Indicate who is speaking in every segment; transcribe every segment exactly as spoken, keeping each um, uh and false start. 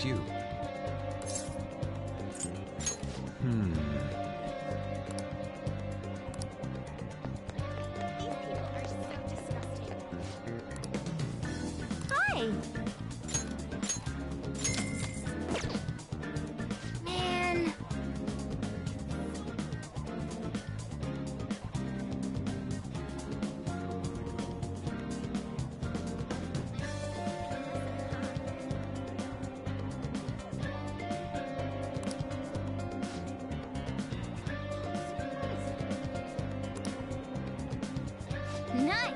Speaker 1: suits you. Hmm.
Speaker 2: Hi! Man. Nice!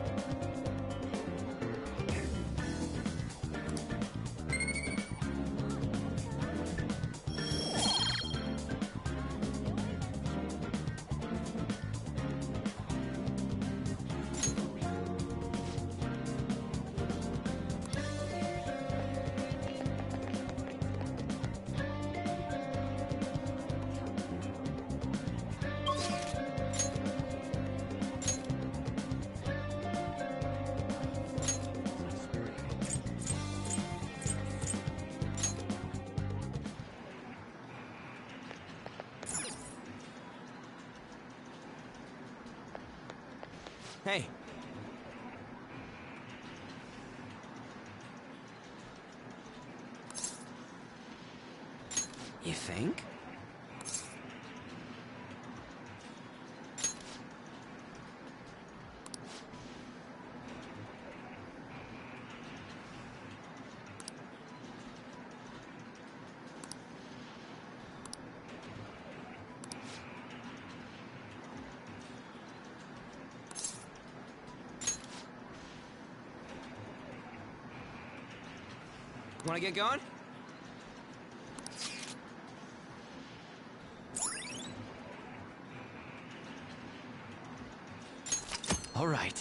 Speaker 1: Hey. You think? Want to get going? All right.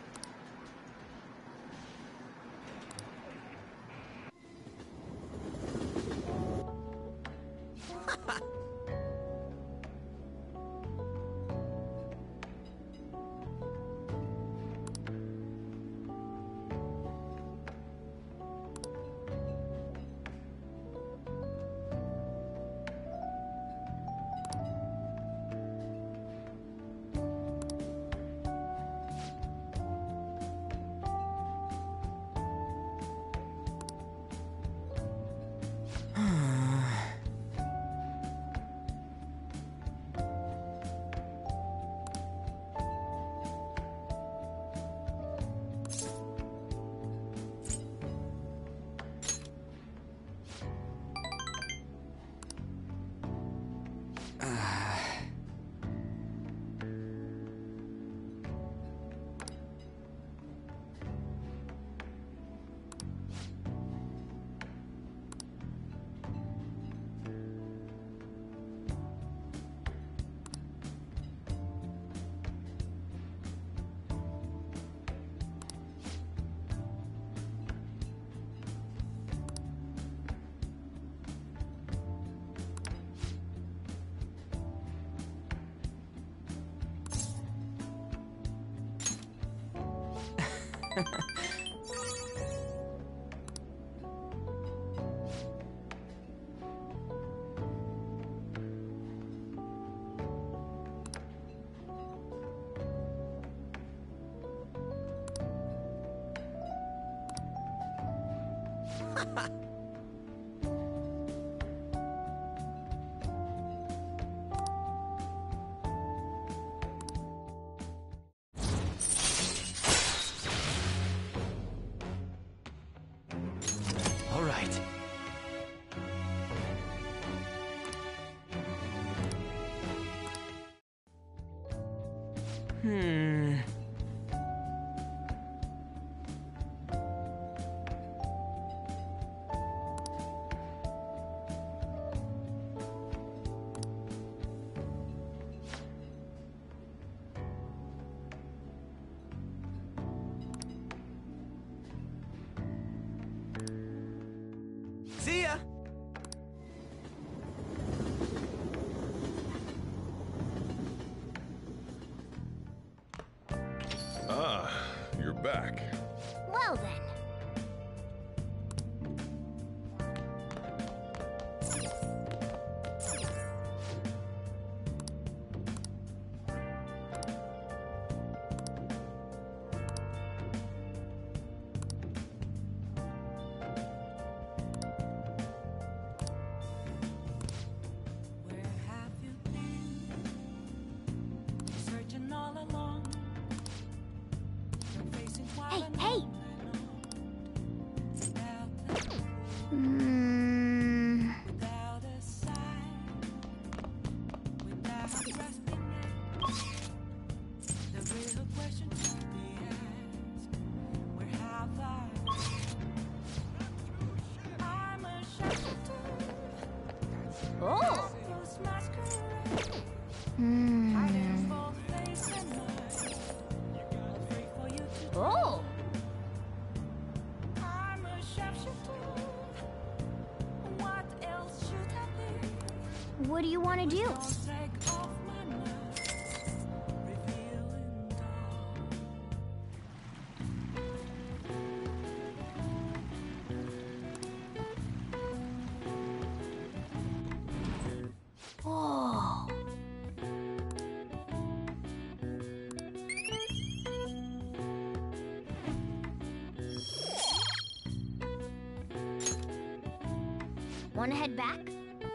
Speaker 1: All right. Hmm. See ya!
Speaker 3: Ah, you're back.
Speaker 2: Well then. Oh!
Speaker 4: I'm a sharpshooter. What else should I be?
Speaker 2: What do you want to do?
Speaker 4: Take off my mask, revealing dawn.
Speaker 2: Oh! Want to head back?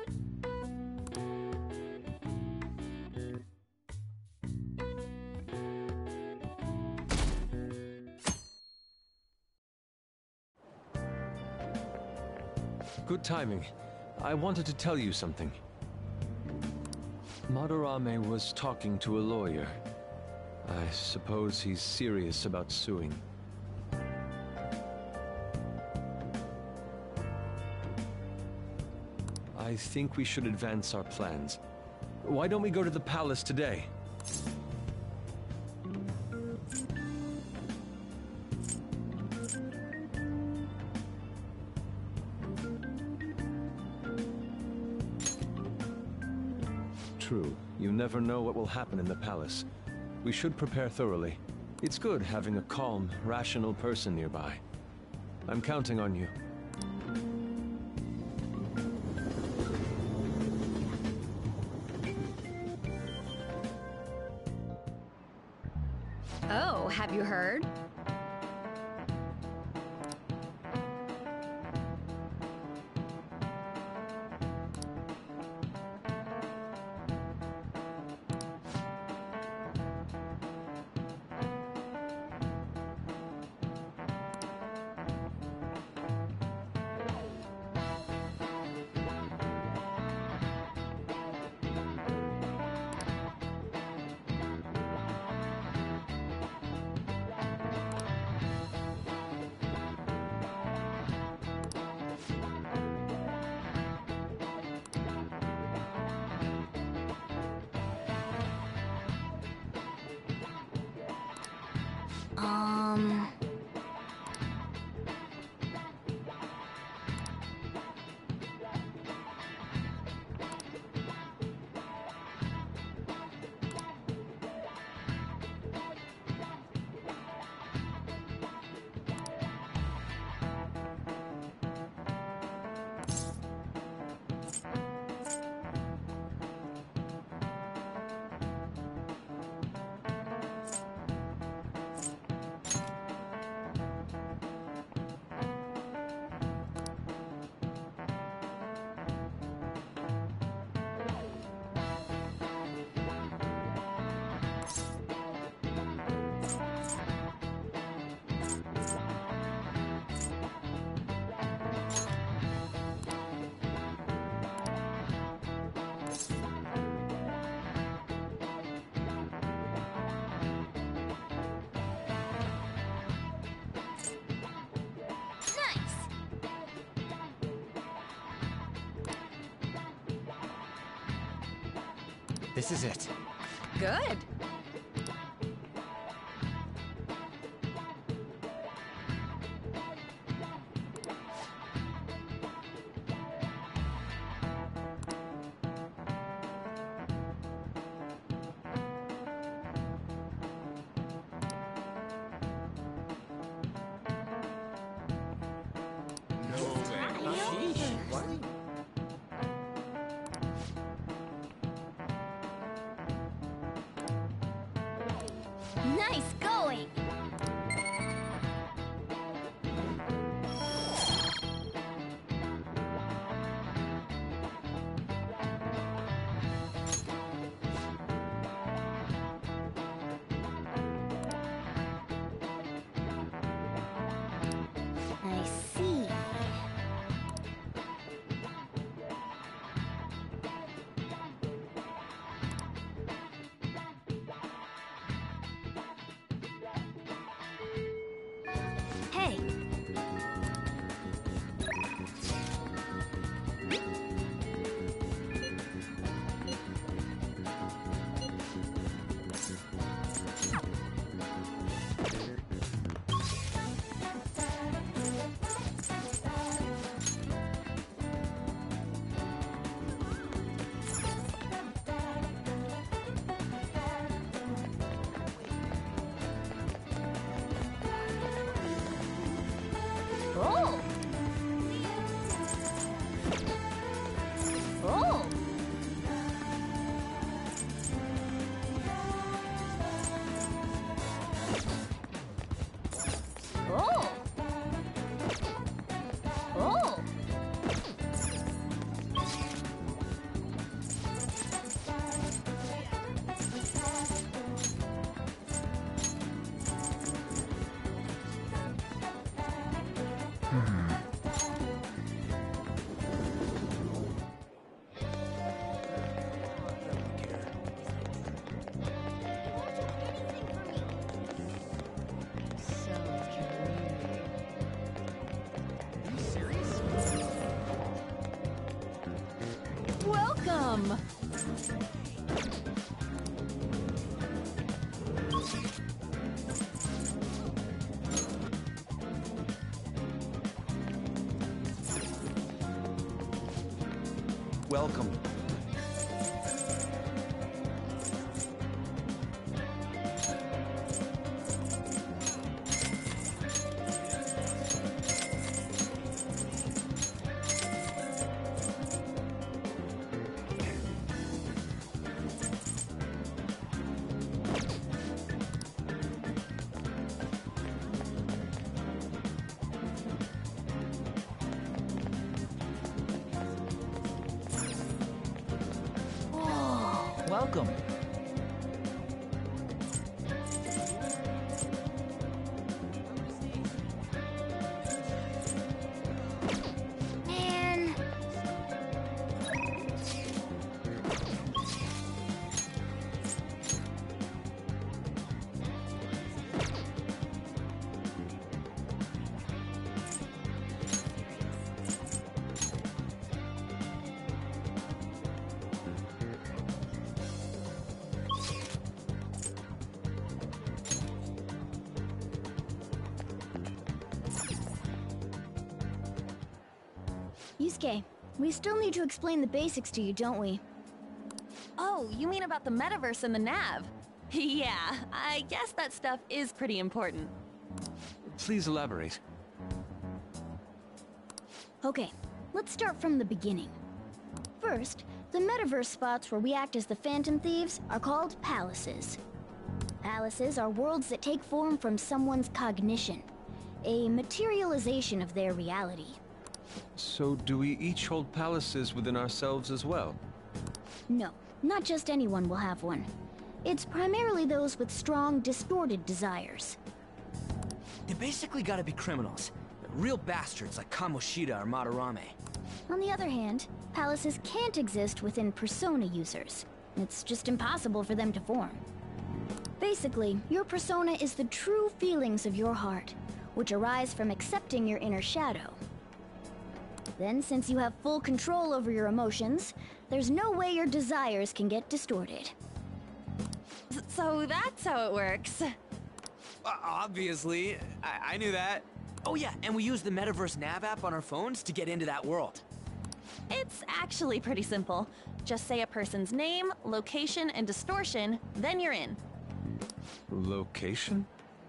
Speaker 5: Good timing. I wanted to tell you something. Madarame was talking to a lawyer. I suppose he's serious about suing. I think we should advance our plans. Why don't we go to the palace today? True. You never know what will happen in the palace. We should prepare thoroughly. It's good having a calm, rational person nearby. I'm counting on you.
Speaker 6: Oh, have you heard?
Speaker 2: Um... Nice!
Speaker 1: This is it.
Speaker 6: Good.
Speaker 2: Nice going! I see.
Speaker 6: So dreamy.
Speaker 1: Are you serious?
Speaker 6: Welcome!
Speaker 1: Welcome.
Speaker 7: Welcome.
Speaker 2: Man. Yusuke, we still need to explain the basics to you, don't we?
Speaker 6: Oh, you mean about the metaverse and the nav? Yeah, I guess that stuff is pretty important.
Speaker 5: Please elaborate.
Speaker 2: Okay, let's start from the beginning. First, the metaverse spots where we act as the Phantom Thieves are called palaces. Palaces are worlds that take form from someone's cognition, a materialization of their reality.
Speaker 5: So do we each hold palaces within ourselves as well?
Speaker 2: No, not just anyone will have one. It's primarily those with strong, distorted desires.
Speaker 1: They basically gotta be criminals. Real bastards like Kamoshida or Madarame.
Speaker 2: On the other hand, palaces can't exist within persona users. It's just impossible for them to form. Basically, your persona is the true feelings of your heart, which arise from accepting your inner shadow. Then, since you have full control over your emotions, there's no way your desires can get distorted.
Speaker 6: S- So that's how it works.
Speaker 1: Uh, obviously. I, I knew that. Oh yeah, and we use the Metaverse Nav app on our phones to get into that world.
Speaker 6: It's actually pretty simple. Just say a person's name, location, and distortion, then you're in.
Speaker 5: Location?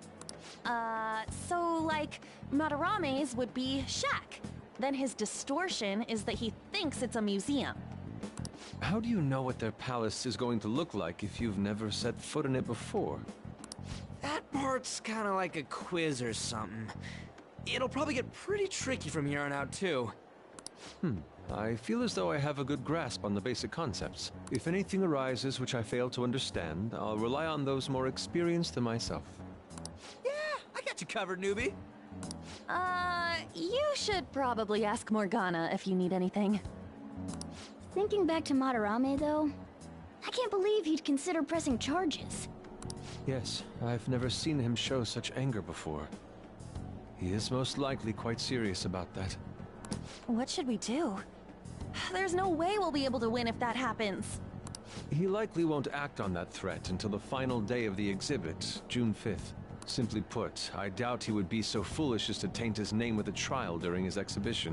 Speaker 6: Uh, so like, Madarame's would be shack. Then his distortion is that he thinks it's a museum.
Speaker 5: How do you know what their palace is going to look like if you've never set foot in it before?
Speaker 1: That part's kinda like a quiz or something. It'll probably get pretty tricky from here on out, too.
Speaker 5: Hmm. I feel as though I have a good grasp on the basic concepts. If anything arises which I fail to understand, I'll rely on those more experienced than myself.
Speaker 1: Yeah, I got you covered, newbie.
Speaker 6: Uh, you should probably ask Morgana if you need anything.
Speaker 2: Thinking back to Madarame, though, I can't believe he'd consider pressing charges.
Speaker 5: Yes, I've never seen him show such anger before. He is most likely quite serious about that.
Speaker 6: What should we do? There's no way we'll be able to win if that happens.
Speaker 5: He likely won't act on that threat until the final day of the exhibit, June fifth. Simply put, I doubt he would be so foolish as to taint his name with a trial during his exhibition.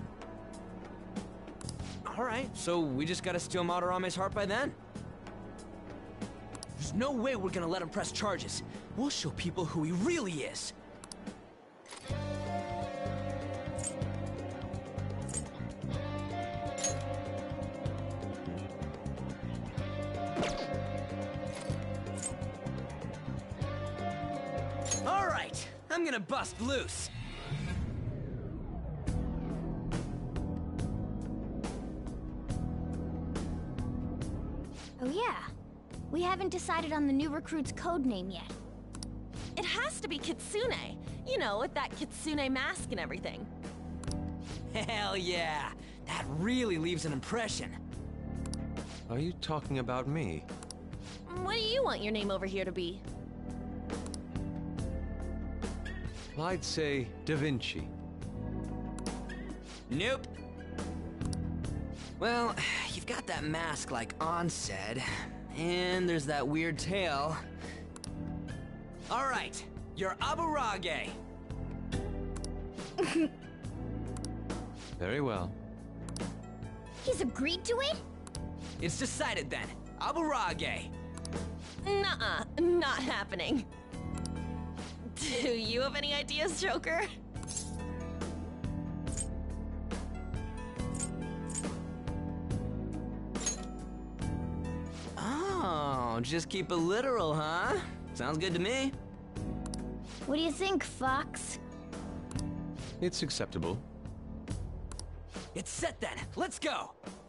Speaker 1: Alright, so we just gotta steal Madarame's heart by then? There's no way we're gonna let him press charges. We'll show people who he really is. Alright, I'm gonna bust loose.
Speaker 2: Oh yeah, we haven't decided on the new recruit's code name yet.
Speaker 6: It has to be Kitsune. You know, with that kitsune mask and everything.
Speaker 1: Hell yeah! That really leaves an impression.
Speaker 5: Are you talking about me?
Speaker 6: What do you want your name over here to be?
Speaker 5: I'd say Da Vinci.
Speaker 1: Nope. Well, you've got that mask like On said, and there's that weird tail. All right, you're Aburage.
Speaker 5: Very well.
Speaker 2: He's agreed to it?
Speaker 1: It's decided then. Aburage.
Speaker 6: Nuh-uh, not happening. Do you have any ideas, Joker?
Speaker 1: Oh, just keep it literal, huh? Sounds good to me.
Speaker 2: What do you think, Fox?
Speaker 5: It's acceptable.
Speaker 1: It's set then. Let's go.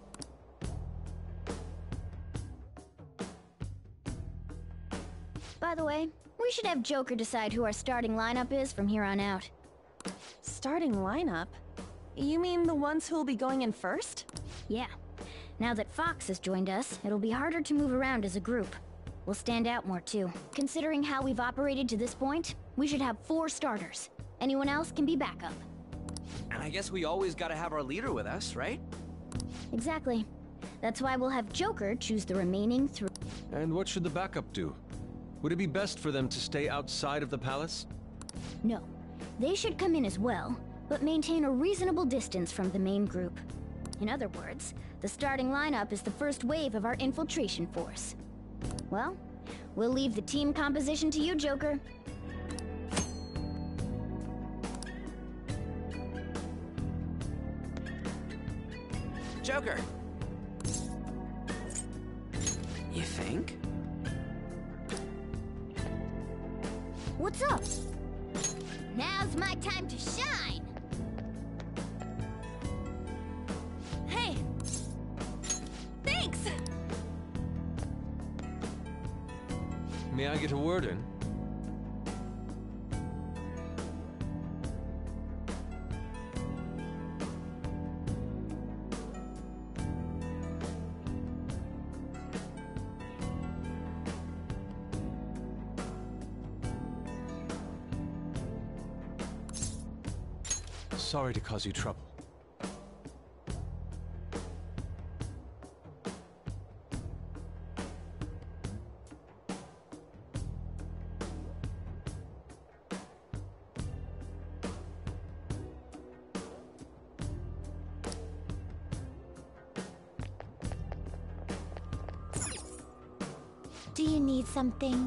Speaker 2: By the way, we should have Joker decide who our starting lineup is from here on out.
Speaker 6: Starting lineup? You mean the ones who'll be going in first?
Speaker 2: Yeah. Now that Fox has joined us, it'll be harder to move around as a group. We'll stand out more too. Considering how we've operated to this point, we should have four starters. Anyone else can be backup.
Speaker 1: And I guess we always gotta have our leader with us, right?
Speaker 2: Exactly. That's why we'll have Joker choose the remaining three.
Speaker 5: And what should the backup do? Would it be best for them to stay outside of the palace?
Speaker 2: No. They should come in as well, but maintain a reasonable distance from the main group. In other words, the starting lineup is the first wave of our infiltration force. Well, we'll leave the team composition to you, Joker.
Speaker 1: Joker. You think?
Speaker 2: What's up? Now's my time to shine!
Speaker 6: Hey! Thanks!
Speaker 5: May I get a word in? Sorry to cause you trouble.
Speaker 2: Do you need something?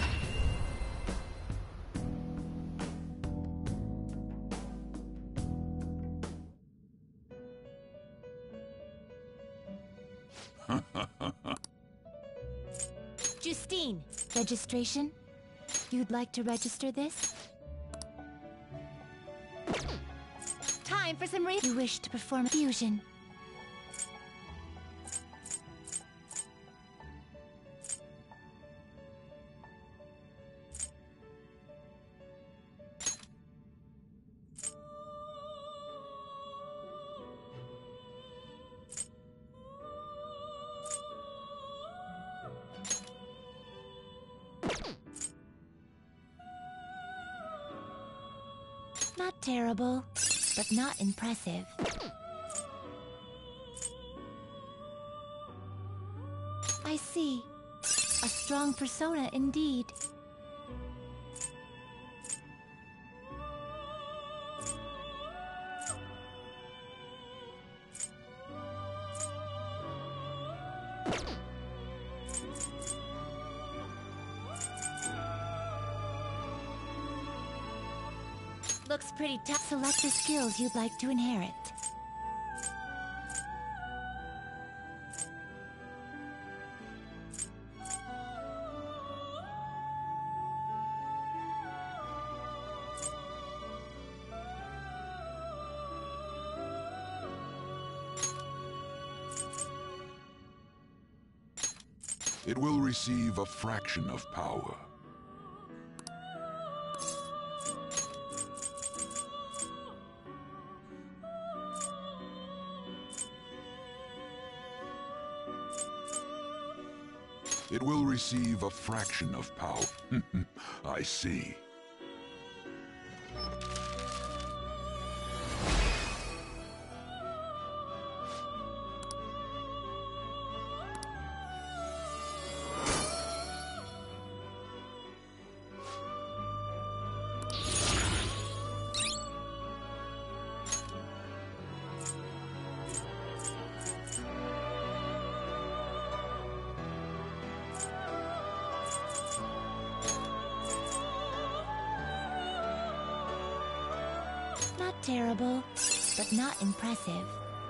Speaker 2: Justine, registration? You'd like to register this? Time for some re- You wish to perform a fusion. Not terrible, but not impressive. I see. A strong persona indeed. Looks pretty tough. Select the skills you'd like to inherit.
Speaker 3: It will receive a fraction of power.
Speaker 7: It will receive a fraction of power. I see.
Speaker 8: Not terrible, but not impressive.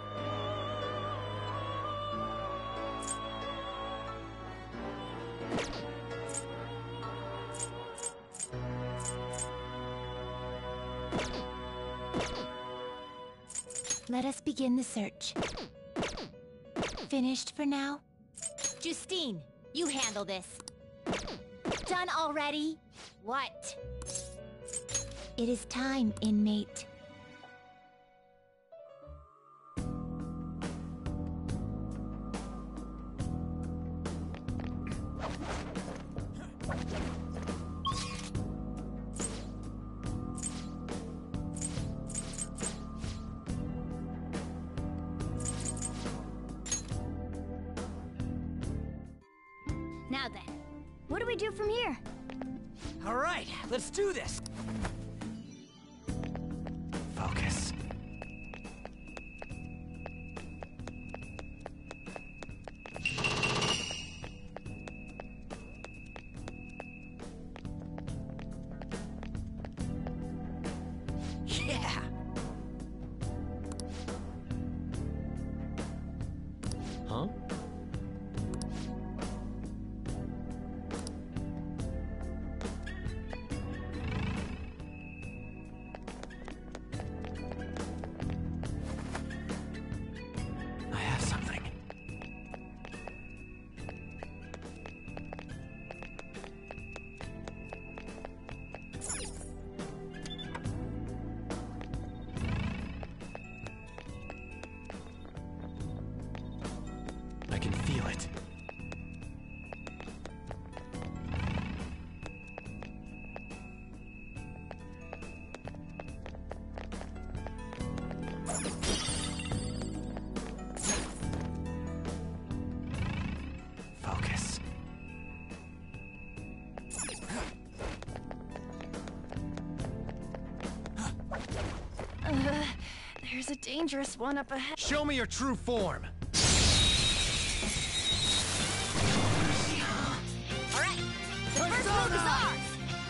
Speaker 8: Let us begin the search. Finished for now? Justine, you handle this. Done already? What? It is time, inmate.
Speaker 2: Now then, what do we do from here?
Speaker 1: All right, let's do this. Focus. Yeah.
Speaker 5: Huh?
Speaker 1: I have something. I can feel it. Focus.
Speaker 6: Uh, there's a dangerous one up ahead.
Speaker 1: Show me your true form.
Speaker 2: All right, the first move is ours.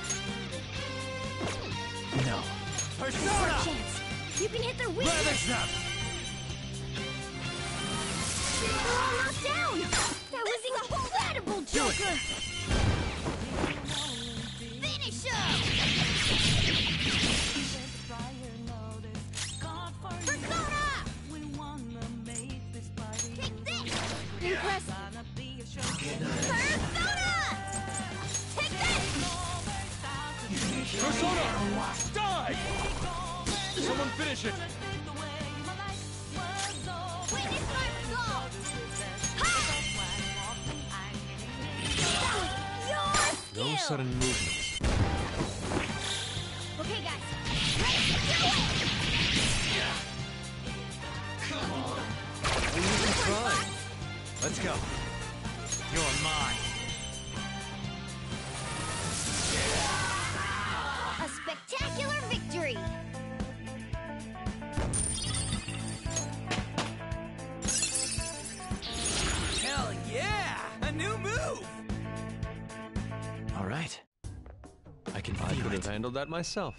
Speaker 1: No. Persona!
Speaker 2: Chance, you can hit their weakness.
Speaker 1: Ravish them!
Speaker 2: They're all knocked down. That was incredible, Joker. Finish him. Persona! Take this. Impressive. Persona! Take this.
Speaker 5: Persona! Die! Someone finish it!
Speaker 2: Witness my assault. Ha! That was your
Speaker 5: No
Speaker 2: skill.
Speaker 5: sudden movements.
Speaker 2: Okay, guys. Let's do it.
Speaker 5: We need to try.
Speaker 1: Let's go. You're mine.
Speaker 2: A spectacular victory.
Speaker 1: Hell yeah! A new move!
Speaker 5: All right. I can feel I could
Speaker 1: it.
Speaker 5: have handled that myself.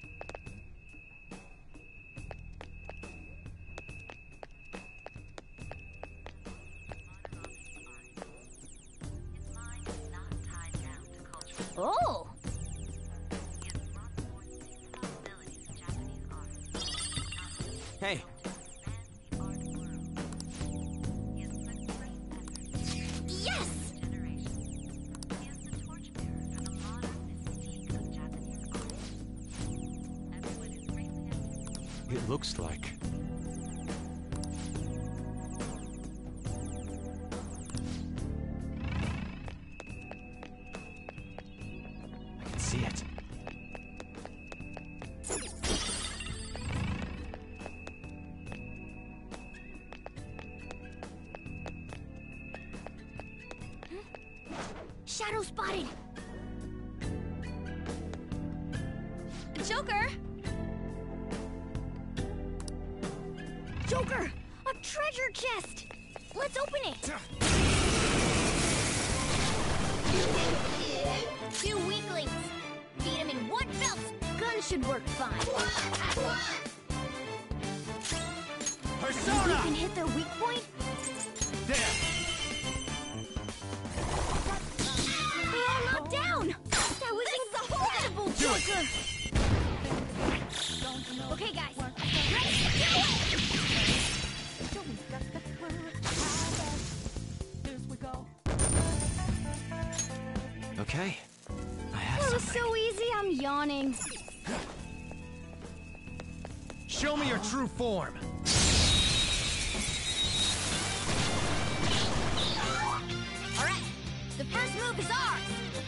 Speaker 2: Oh.
Speaker 1: Hey.
Speaker 2: Yes.
Speaker 5: It looks like...
Speaker 2: Shadow spotted!
Speaker 6: Joker!
Speaker 2: Joker! A treasure chest! Let's open it! Two weaklings! Beat them in one fell! Gun should work fine.
Speaker 1: Persona!
Speaker 2: You can hit their weak point?
Speaker 1: There!
Speaker 2: They're all knocked down! That was incredible, Joker! Okay, guys. Let's do it!
Speaker 5: Okay.
Speaker 1: I have
Speaker 2: That was
Speaker 1: something.
Speaker 2: so easy, I'm yawning.
Speaker 1: Show me your true form!
Speaker 2: Alright, the first move is ours!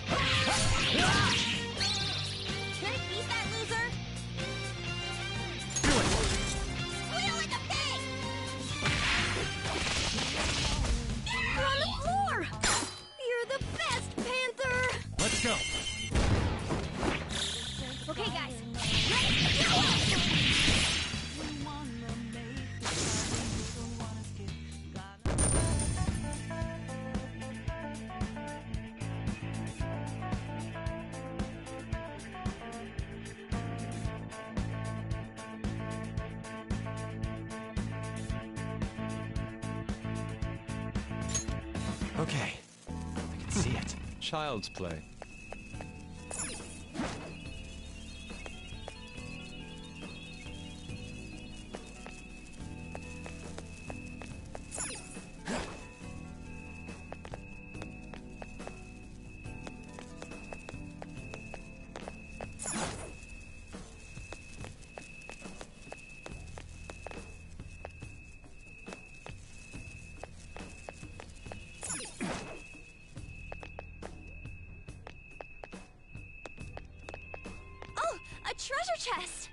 Speaker 6: Can I beat that loser?
Speaker 1: Do it!
Speaker 2: Squeal like a pig! You're on the floor! You're the best, Panther!
Speaker 1: Let's go!
Speaker 2: Okay, guys, let's do it!
Speaker 1: Okay. I can see it.
Speaker 5: Child's play.
Speaker 6: Oh, a treasure chest!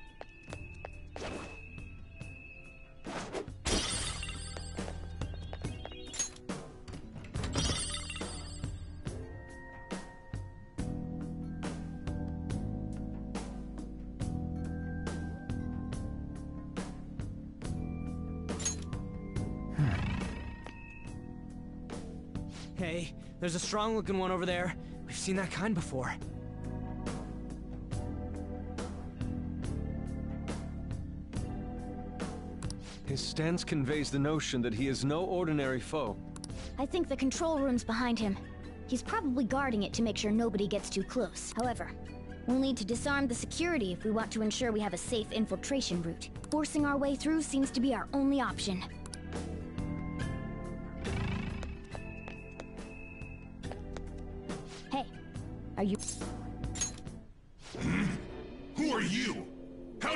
Speaker 1: Hey, there's a strong-looking one over there. We've seen that kind before.
Speaker 5: His stance conveys the notion that he is no ordinary foe.
Speaker 2: I think the control room's behind him. He's probably guarding it to make sure nobody gets too close. However, we'll need to disarm the security if we want to ensure we have a safe infiltration route. Forcing our way through seems to be our only option. Hey, are you...
Speaker 3: Who are you? How...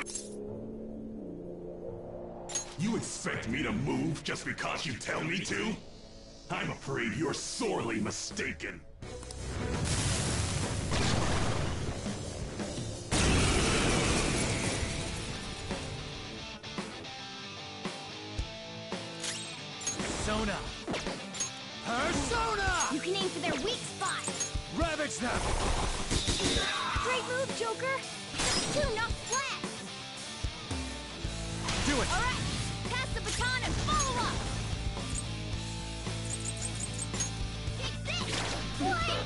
Speaker 3: You expect me to move just because you tell me to? I'm afraid you're sorely mistaken.
Speaker 1: Persona! Persona!
Speaker 2: You can aim for their weak spot!
Speaker 1: Ravage them!
Speaker 2: Great move, Joker! Two knocked flat!
Speaker 1: Do it!
Speaker 2: Alright, pass the baton and follow up! Take this! Wait!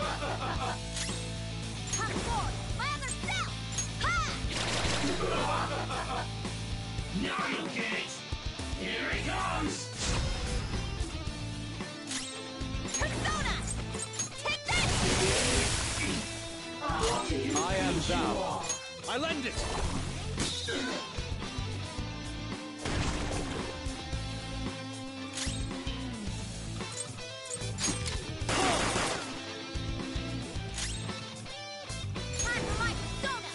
Speaker 2: Come forward! My other self! Ha!
Speaker 3: Now you'll get it! Here he comes!
Speaker 6: Persona! Take this!
Speaker 5: I am thou.
Speaker 1: I lend it!
Speaker 2: Time for my persona!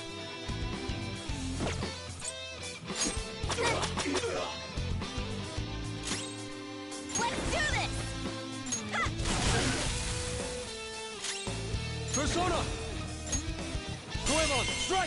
Speaker 6: Let's do this! Ha!
Speaker 5: Persona! Goemon, strike!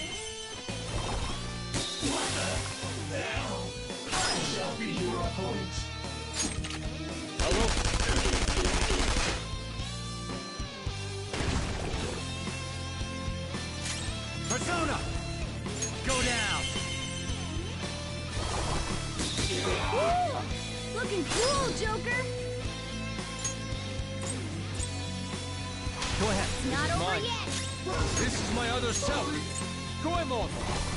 Speaker 1: Go down!
Speaker 2: Woo! Looking cool, Joker!
Speaker 5: Go ahead.
Speaker 2: Not
Speaker 5: This is
Speaker 2: over
Speaker 5: mine.
Speaker 2: yet!
Speaker 5: This is my other self. Goemon!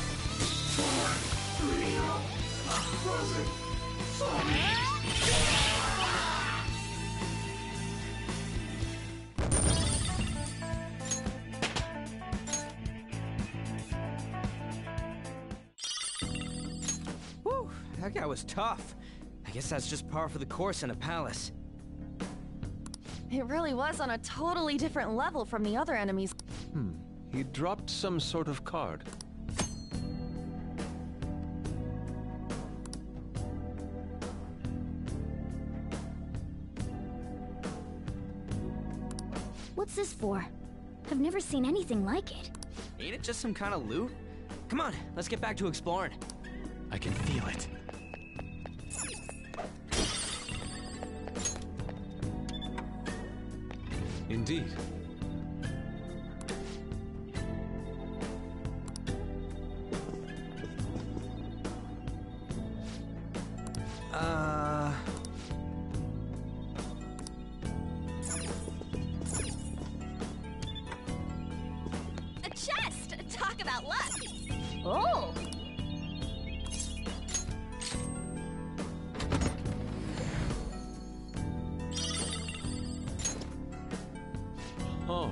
Speaker 1: Whew, that guy was tough. I guess that's just par for the course in a palace.
Speaker 6: It really was on a totally different level from the other enemies.
Speaker 5: Hmm. He dropped some sort of card.
Speaker 2: What's this for? I've never seen anything like it.
Speaker 1: Ain't it just some kind of loot? Come on, let's get back to exploring.
Speaker 9: I can feel it.
Speaker 5: Indeed.
Speaker 1: Uh...
Speaker 6: A chest! Talk about luck!
Speaker 2: Oh!
Speaker 5: Oh.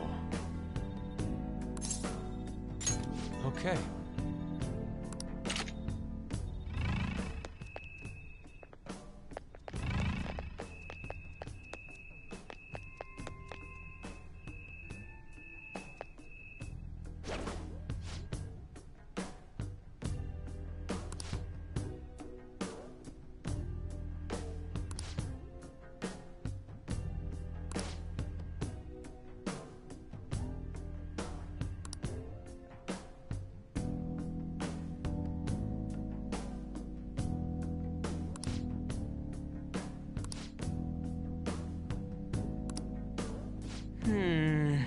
Speaker 5: Okay.
Speaker 1: Hmm...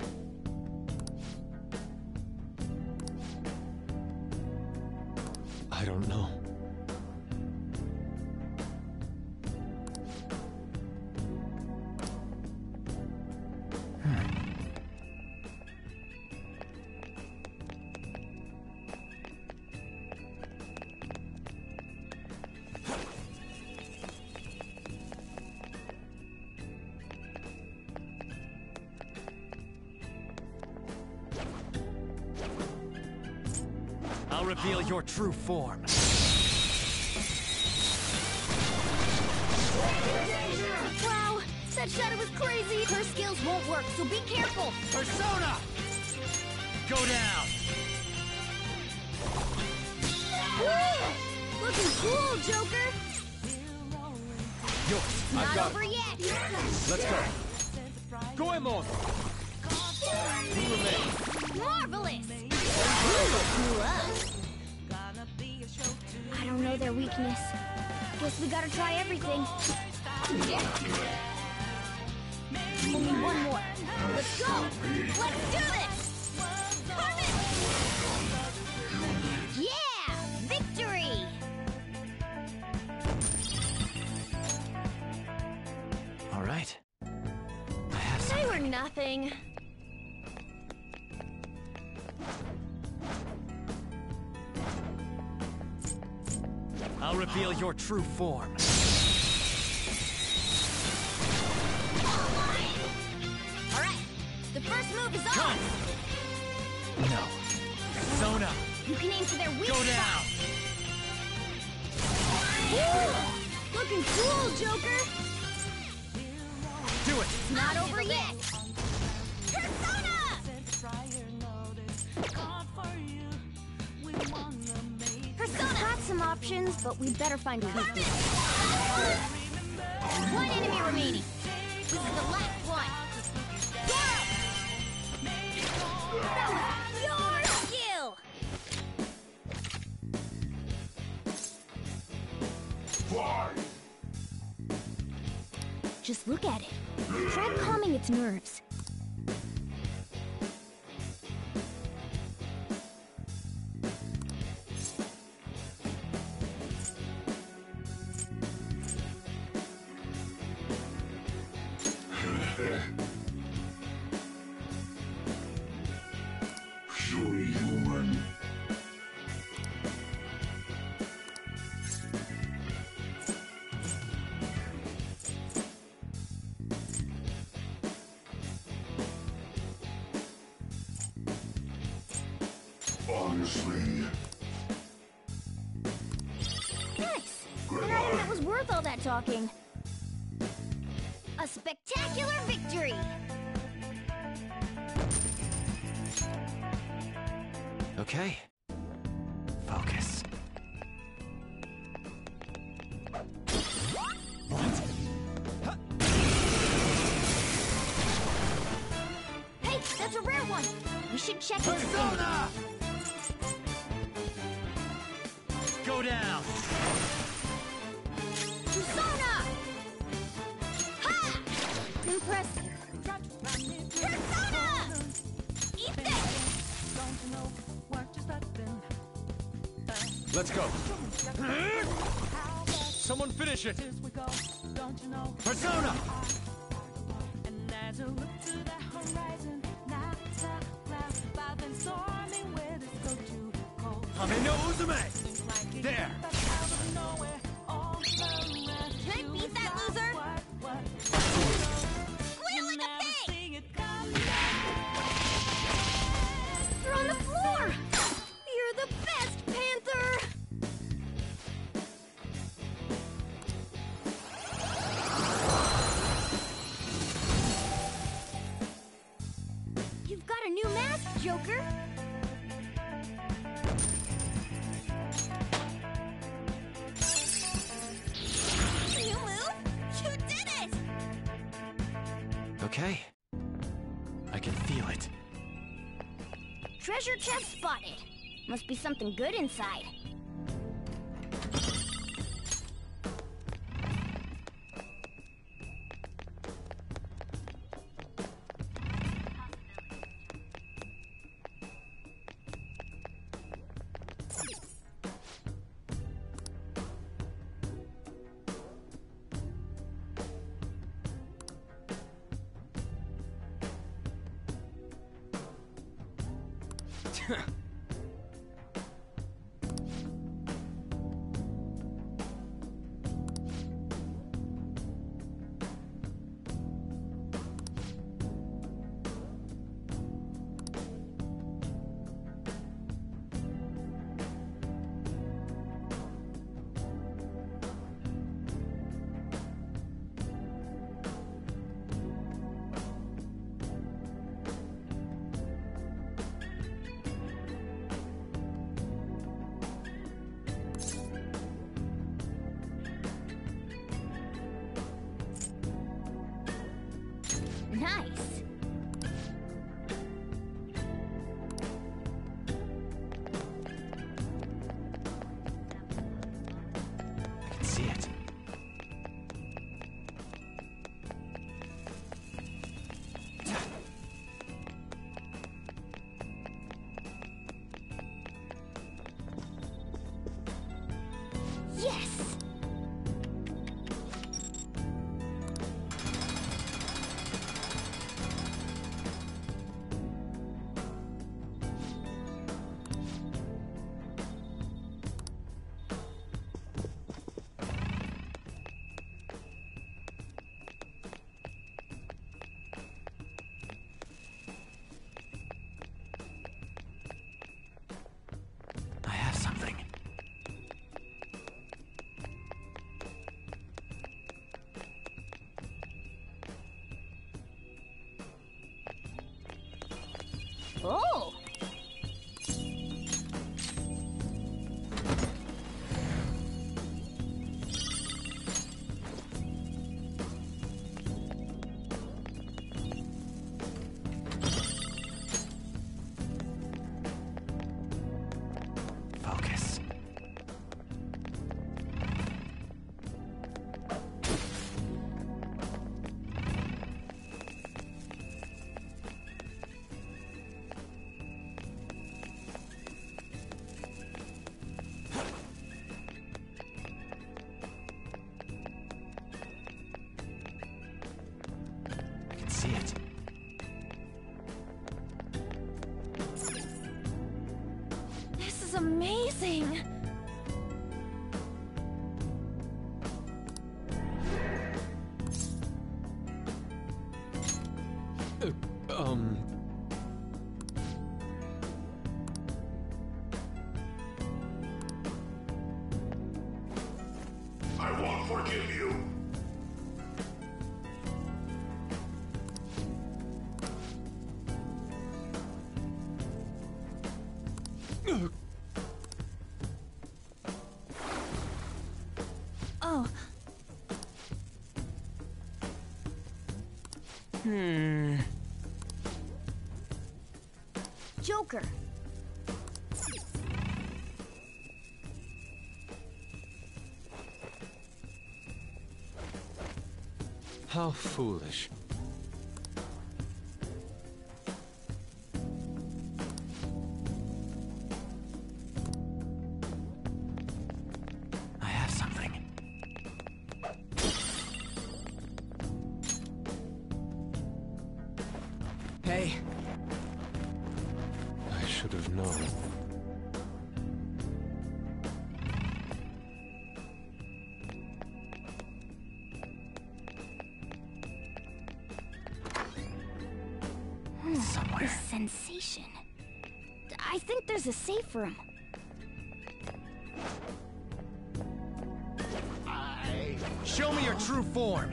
Speaker 5: I don't know.
Speaker 9: I'll reveal your true form.
Speaker 2: Wow! That shadow was crazy! Her skills won't work, so be careful!
Speaker 9: Persona! Go down!
Speaker 2: Woo! Looking cool, Joker!
Speaker 5: Yours. I've
Speaker 2: Not
Speaker 5: got
Speaker 2: over
Speaker 5: it.
Speaker 2: yet!
Speaker 5: Let's go. Goemon! Who remains?
Speaker 2: Marvelous! Ooh, us. I don't know their weakness. Guess we gotta try everything. Only one more. Let's go!
Speaker 6: Let's do this! Carmen!
Speaker 2: Yeah! Victory!
Speaker 9: All right. I have some.
Speaker 6: They were nothing.
Speaker 9: I'll reveal your true form.
Speaker 2: All right, the first move is
Speaker 9: Come!
Speaker 2: on.
Speaker 9: No. Persona!
Speaker 2: You can aim for their weak
Speaker 9: Go down!
Speaker 2: spot. Woo! Looking cool, Joker.
Speaker 9: Do it!
Speaker 2: Not over yet.
Speaker 6: Persona!
Speaker 2: Persona had some options, but we'd better find a weakness. One enemy remaining. This is the last one. Go! Your skill. Just look at it. Try calming its nerves.
Speaker 7: effortlessly.
Speaker 2: Nice! An item that was worth all that talking. A spectacular victory!
Speaker 1: Okay. Focus.
Speaker 2: Hey, that's a rare one! We should check its
Speaker 9: Persona! Go down!
Speaker 2: Persona! Ha! Impressive. Persona! Eat this!
Speaker 4: Don't you know what just happened?
Speaker 5: Let's go.
Speaker 4: How bad
Speaker 5: Someone finish it.
Speaker 4: as we go, don't you know?
Speaker 9: Persona!
Speaker 4: And as I look to the horizon, not a cloud, I've been storming where this go too cold.
Speaker 9: Kame no Uzume!
Speaker 4: Like it
Speaker 9: There.
Speaker 4: came back out of nowhere, all around.
Speaker 2: Can I beat that loser?
Speaker 4: What, what?
Speaker 2: Squeal like a
Speaker 4: Never
Speaker 2: pig!
Speaker 4: see it come.
Speaker 2: You're on the floor! You're the best, Panther! You've got a new mask, Joker! You move? You did it!
Speaker 1: Okay. I can feel it.
Speaker 2: Treasure chest spotted. Must be something good inside. Nice.
Speaker 1: I can see it.
Speaker 2: Yes!
Speaker 1: I have something.
Speaker 2: Oh!
Speaker 1: Focus. I can see it.
Speaker 6: This is amazing!
Speaker 5: Uh, um...
Speaker 3: won't forgive you.
Speaker 6: Oh.
Speaker 1: Hmm.
Speaker 2: Joker.
Speaker 5: How foolish.
Speaker 1: I have something. Hey.
Speaker 5: I should have known.
Speaker 1: Somewhere.
Speaker 2: This sensation. I think there's a safe room.
Speaker 9: Show me your true form.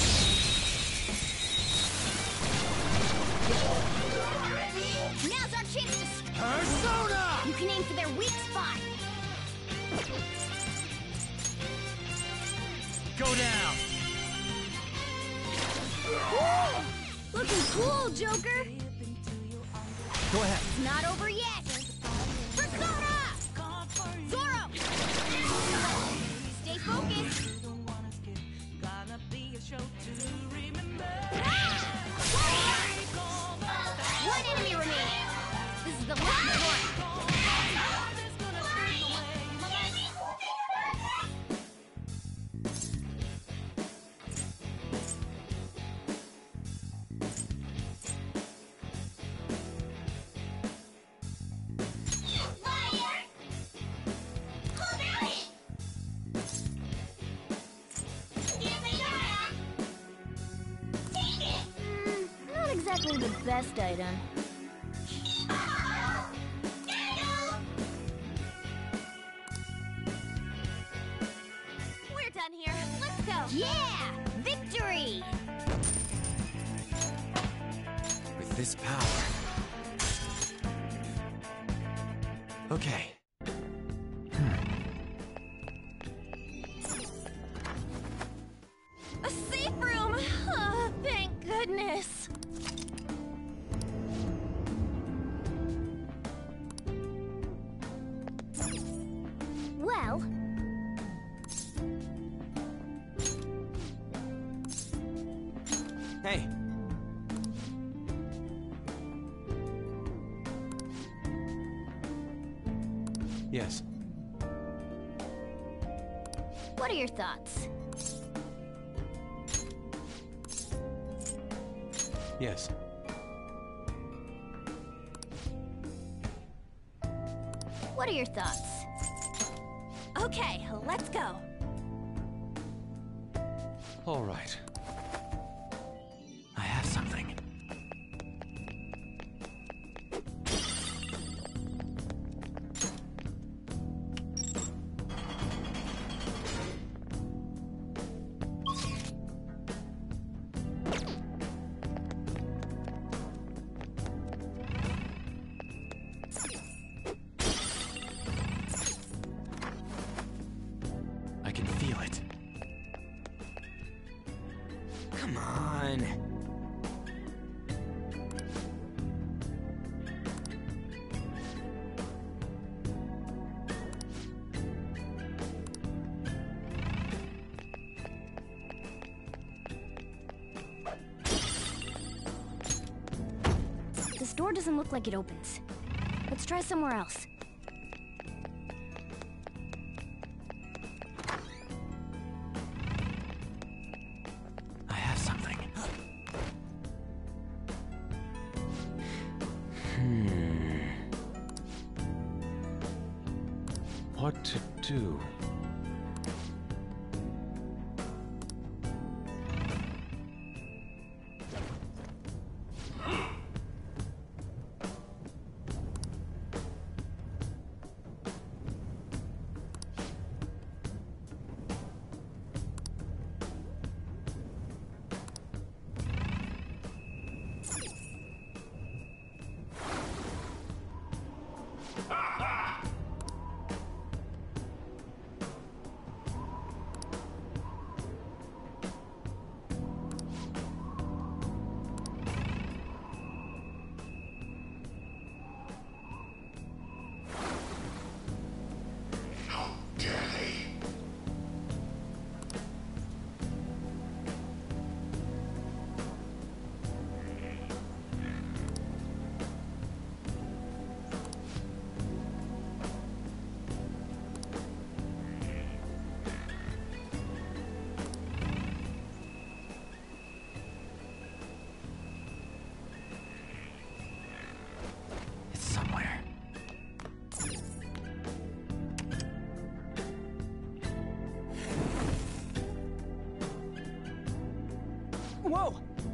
Speaker 2: Now's our chance to...
Speaker 9: Persona!
Speaker 2: You can aim for their weak spot.
Speaker 9: Go down.
Speaker 2: Woo! Looking cool, Joker.
Speaker 9: Go ahead.
Speaker 2: It's not over yet. Persona! Zoro! Stay focused. One enemy remaining. This is the last one. Mm, not exactly the best item.
Speaker 8: We're done here. Let's go.
Speaker 2: Yeah! Victory!
Speaker 1: With this power. Okay.
Speaker 6: A safe room! Oh, thank goodness.
Speaker 2: Well...
Speaker 1: Hey.
Speaker 5: Yes.
Speaker 2: What are your thoughts?
Speaker 5: Yes.
Speaker 2: What are your thoughts?
Speaker 6: Okay, let's go.
Speaker 5: All right.
Speaker 1: I have something. I can feel it. Come on.
Speaker 2: This door doesn't look like it opens. Let's try somewhere else.
Speaker 1: I have something. Hmm.
Speaker 5: What to do?
Speaker 9: Whoa!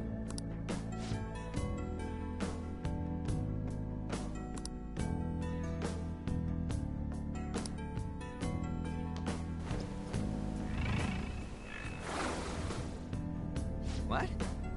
Speaker 1: What?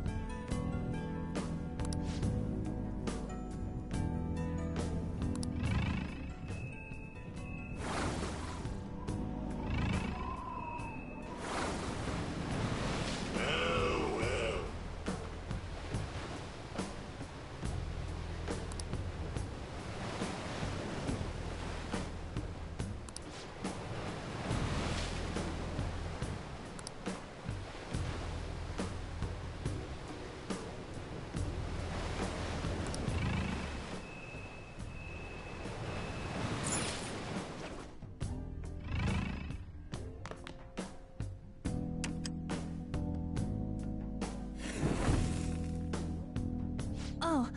Speaker 6: Oh.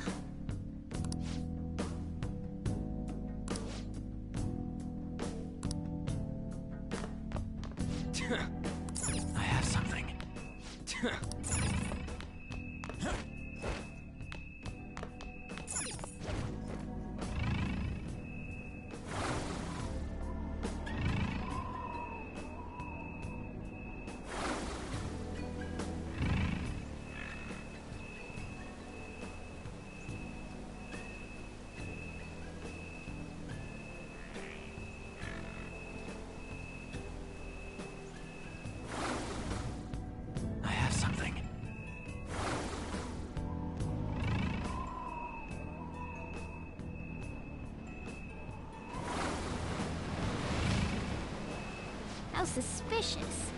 Speaker 9: I have something. I have something.
Speaker 2: How suspicious.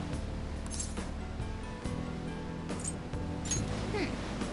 Speaker 2: Hmm.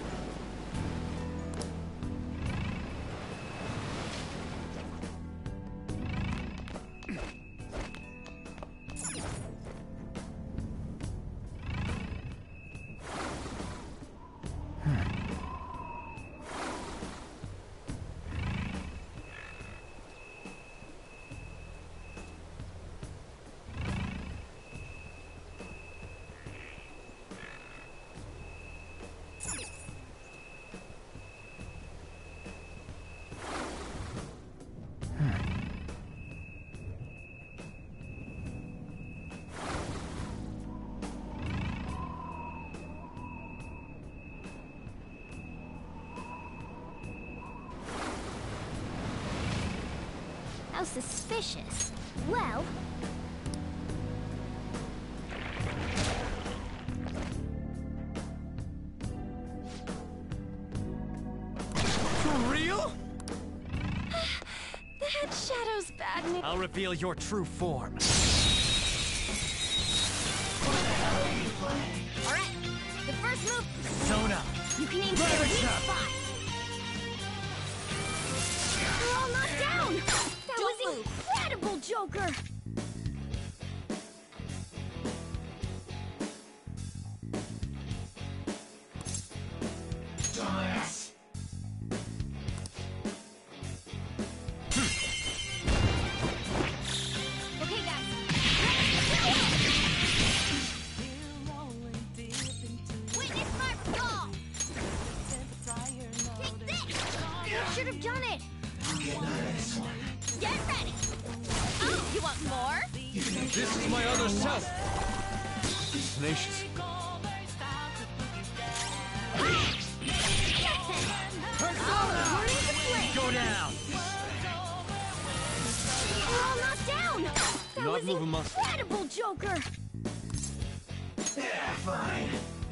Speaker 2: How suspicious. Well,
Speaker 9: For real?
Speaker 6: That shadow's bad news.
Speaker 9: I'll reveal your true form.
Speaker 2: alright. The first move,
Speaker 9: Sona!
Speaker 2: you can aim for the weak spot. We're all knocked down! That was incredible, Joker! Okay, guys. Witness my fall! Take this! You should have done it! Get ready!
Speaker 6: Oh, you want more?
Speaker 9: This is my other self! Tenacious.
Speaker 2: Persona!
Speaker 9: Go down!
Speaker 2: We're all knocked down! That
Speaker 9: Not
Speaker 2: was
Speaker 9: move a muscle.
Speaker 2: incredible, Joker!
Speaker 3: Yeah, fine.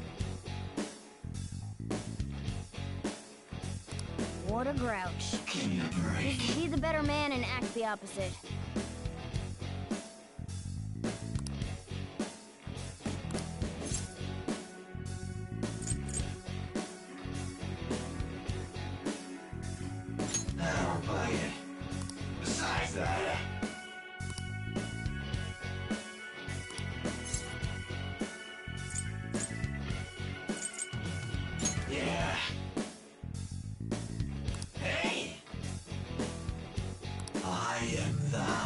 Speaker 2: What a grouch.
Speaker 3: Give me a break.
Speaker 2: Just be the better man and act the opposite.
Speaker 3: I don't buy it. Besides that... Yeah. Hey! I am the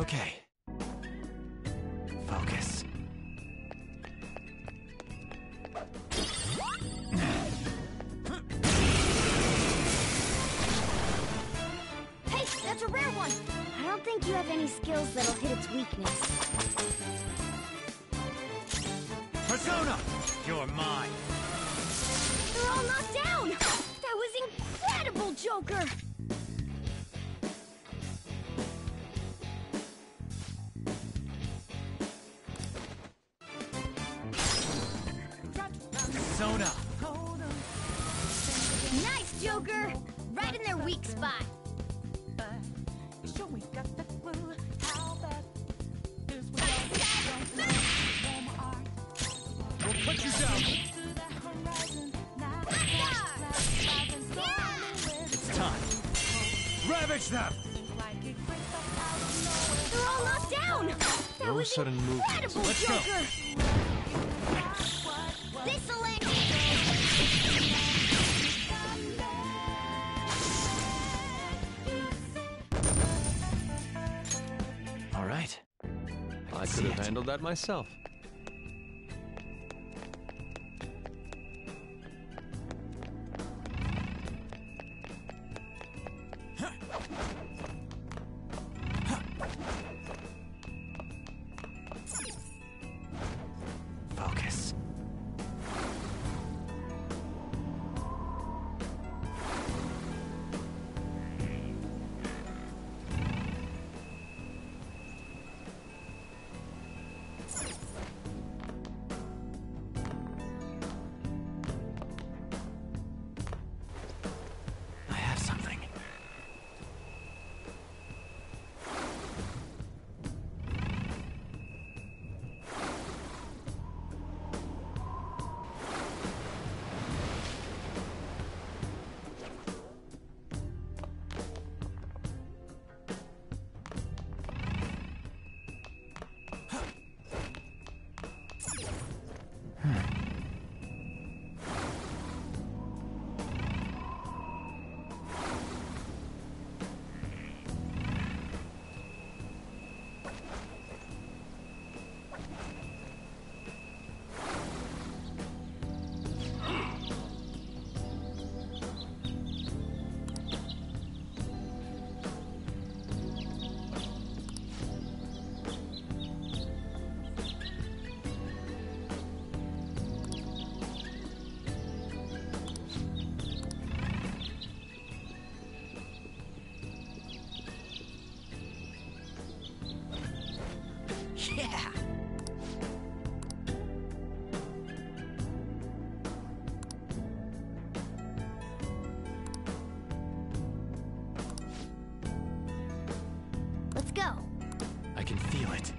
Speaker 5: Okay. Focus.
Speaker 2: Hey, that's a rare one! I don't think you have any skills that'll hit its weakness.
Speaker 9: Persona! You're mine.
Speaker 2: They're all knocked down! That was incredible, Joker!
Speaker 9: Persona!
Speaker 2: Nice, Joker! Right in their weak spot.
Speaker 4: Sure we got the clue. How bad is what
Speaker 9: We'll put you down! It's time. Ravage them!
Speaker 2: They're all knocked down! That
Speaker 5: No
Speaker 2: was
Speaker 5: sudden movement.
Speaker 2: incredible,
Speaker 9: Let's go.
Speaker 2: Joker! This'll end
Speaker 5: All right. I could have handled that myself. Focus. I have something.
Speaker 1: Yeah!
Speaker 2: Let's go.
Speaker 5: I can feel it.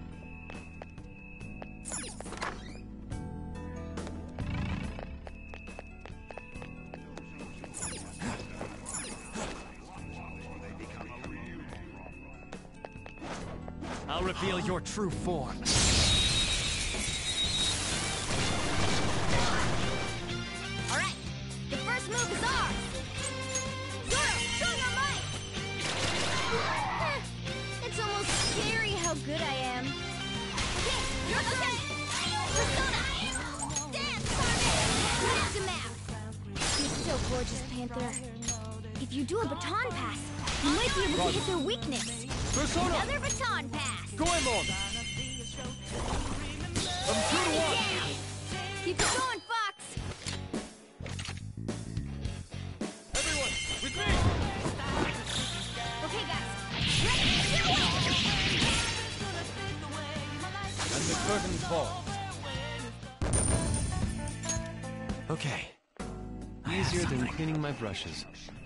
Speaker 9: I'll reveal your true form.
Speaker 2: All right, the first move is ours. Zoro, show your might. Eh, it's almost scary how good I am. Okay, your turn. Persona, dance, Carmen. Knocked him out. You're so gorgeous, Panther. If you do a baton pass, you might be able to hit their weakness.
Speaker 9: Persona!
Speaker 2: Another baton pass.
Speaker 9: Goemon! From two to one!
Speaker 2: Down. Keep it going, Fox.
Speaker 9: Everyone, with me!
Speaker 2: Okay, guys. Ready?
Speaker 5: And the curtain falls. Okay. Easier than cleaning my brushes.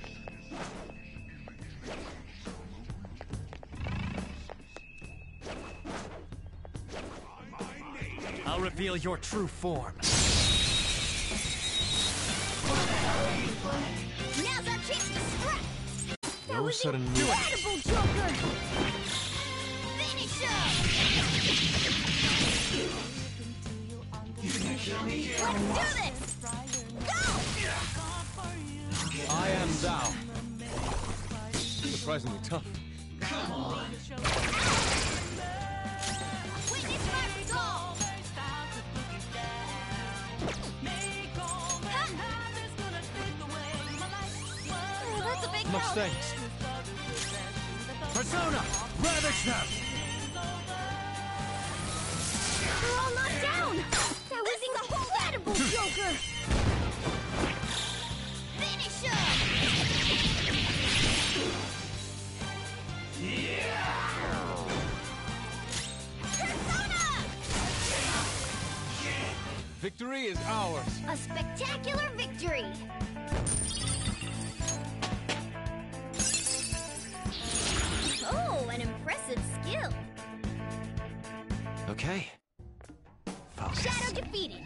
Speaker 9: I'll reveal your true form.
Speaker 2: Now's our chance to strike. That
Speaker 5: No
Speaker 2: was
Speaker 5: sudden
Speaker 2: incredible, Joker. Finish him. Let's do this. Go.
Speaker 5: I am thou. Surprisingly tough.
Speaker 2: Come on.
Speaker 5: much thanks.
Speaker 9: Persona! Ravage them!
Speaker 2: They're all knocked down! That was incredible, Joker!
Speaker 8: Finish him! Persona!
Speaker 5: Victory is ours.
Speaker 2: A spectacular victory! Oh, an impressive skill!
Speaker 5: Okay. Focus.
Speaker 2: Shadow defeated!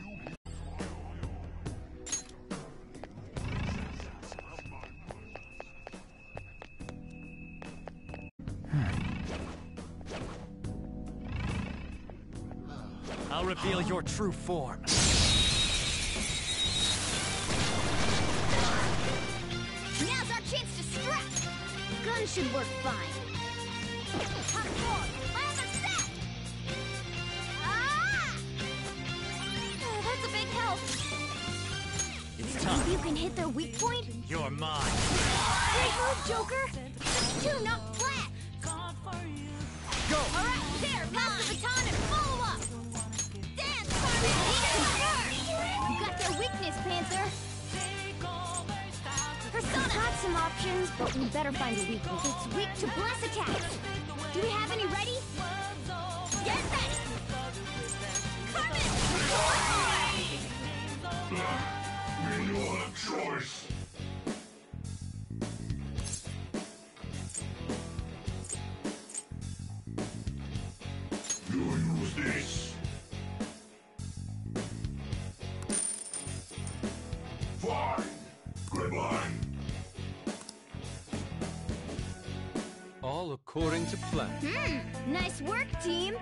Speaker 9: I'll reveal your true form.
Speaker 2: Now's our chance to strike! Gun should work fine. Hot form! Lava set! Ah!
Speaker 6: Oh, that's a big help.
Speaker 9: It's
Speaker 2: If
Speaker 9: time.
Speaker 2: you can hit their weak point,
Speaker 9: You're mine.
Speaker 2: great move, Joker! Two knocked flat!
Speaker 9: Go!
Speaker 2: Alright, there, pass the baton and follow up! Dance, Carmen! You got their weakness, Panther! Persona got some options, but we better find a weakness. It's weak to blast attacks. Do we have any ready? Get ready! Carmen!
Speaker 3: We don't have choice. You use this. Fine. Goodbye.
Speaker 5: All according to plan.
Speaker 2: Hmm, nice work, team!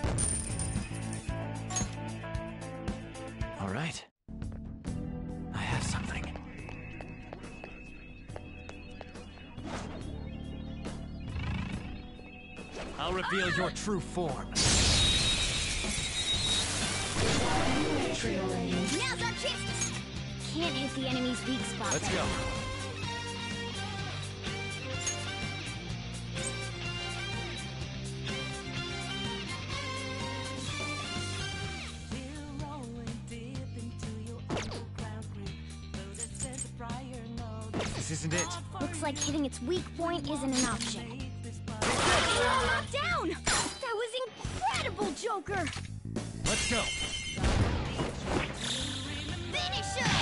Speaker 5: All right. I have something.
Speaker 9: I'll reveal your true form.
Speaker 2: Now's our chance to... Can't hit the enemy's weak spot.
Speaker 5: Let's
Speaker 2: that
Speaker 5: go.
Speaker 2: time.
Speaker 9: This isn't it.
Speaker 2: Looks like hitting its weak point isn't an option. You're all knocked down! That was incredible, Joker!
Speaker 9: Let's go.
Speaker 2: Finish him!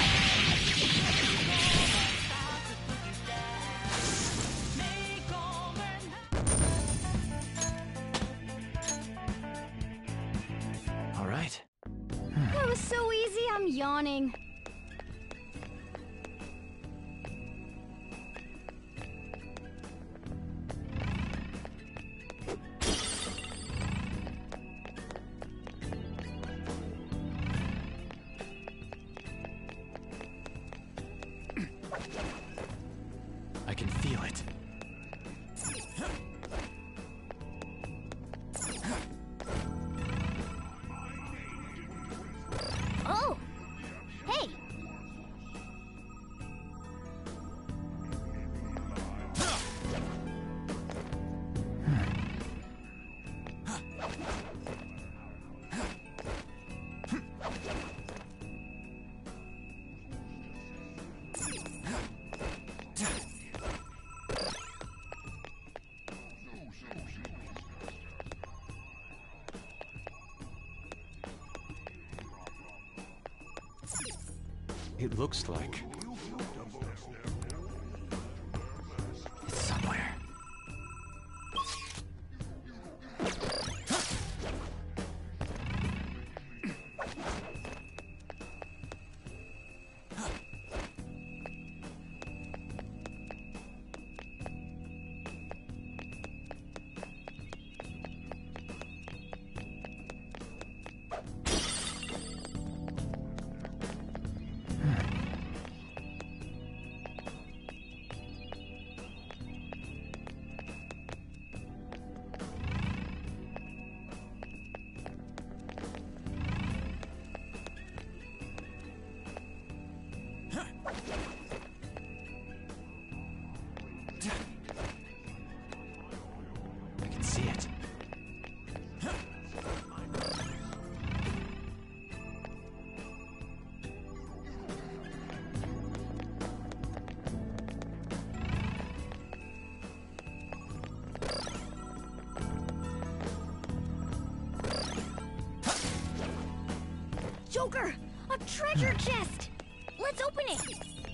Speaker 5: All right.
Speaker 2: That was so easy, I'm yawning.
Speaker 5: I can feel it.
Speaker 2: Oh! Hey!
Speaker 5: It looks like it's somewhere.
Speaker 2: A treasure chest! Let's open it!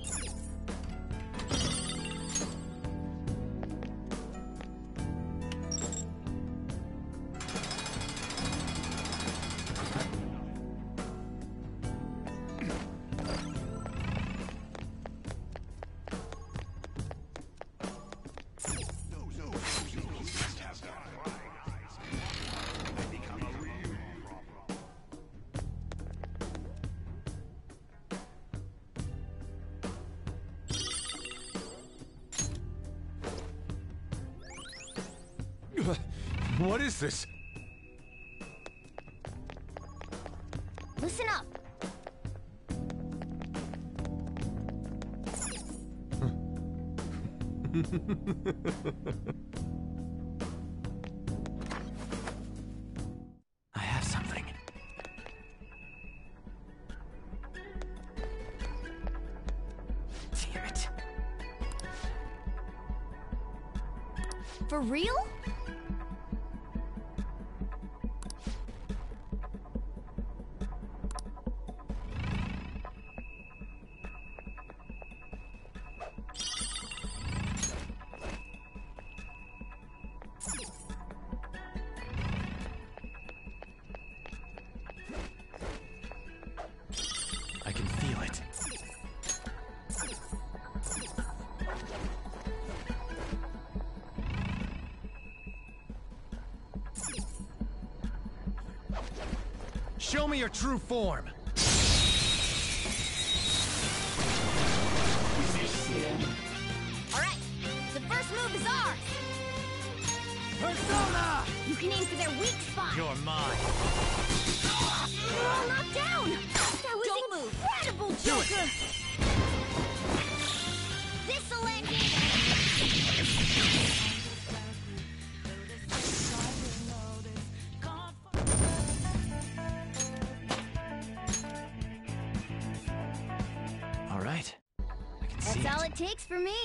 Speaker 5: What is this?
Speaker 2: Listen up.
Speaker 1: I have something. Damn it.
Speaker 2: For real?
Speaker 1: I can feel it.
Speaker 9: Show me your true form.
Speaker 2: All right, the first move is ours.
Speaker 9: Persona!
Speaker 2: You can aim for their weak spot.
Speaker 9: You're mine.
Speaker 2: Oh, knocked down. That was
Speaker 6: Don't move.
Speaker 2: incredible,
Speaker 9: Do it.
Speaker 2: Joker. This'll end it.
Speaker 1: All right. I can see
Speaker 2: That's all
Speaker 1: it.
Speaker 2: it takes for me.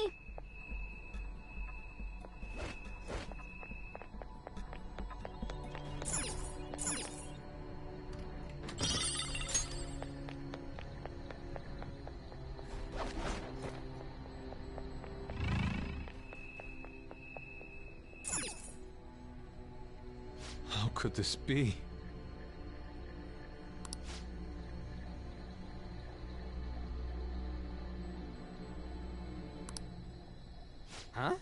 Speaker 5: How could this be?
Speaker 1: Huh?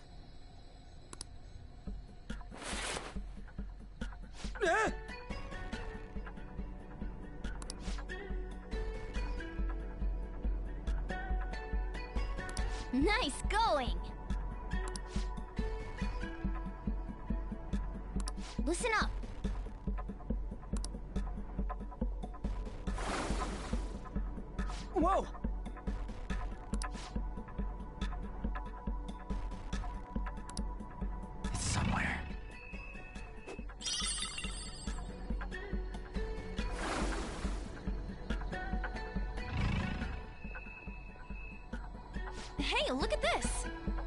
Speaker 1: Ah!
Speaker 2: Nice going. Listen up.
Speaker 1: Whoa! It's somewhere.
Speaker 6: Hey, look at this!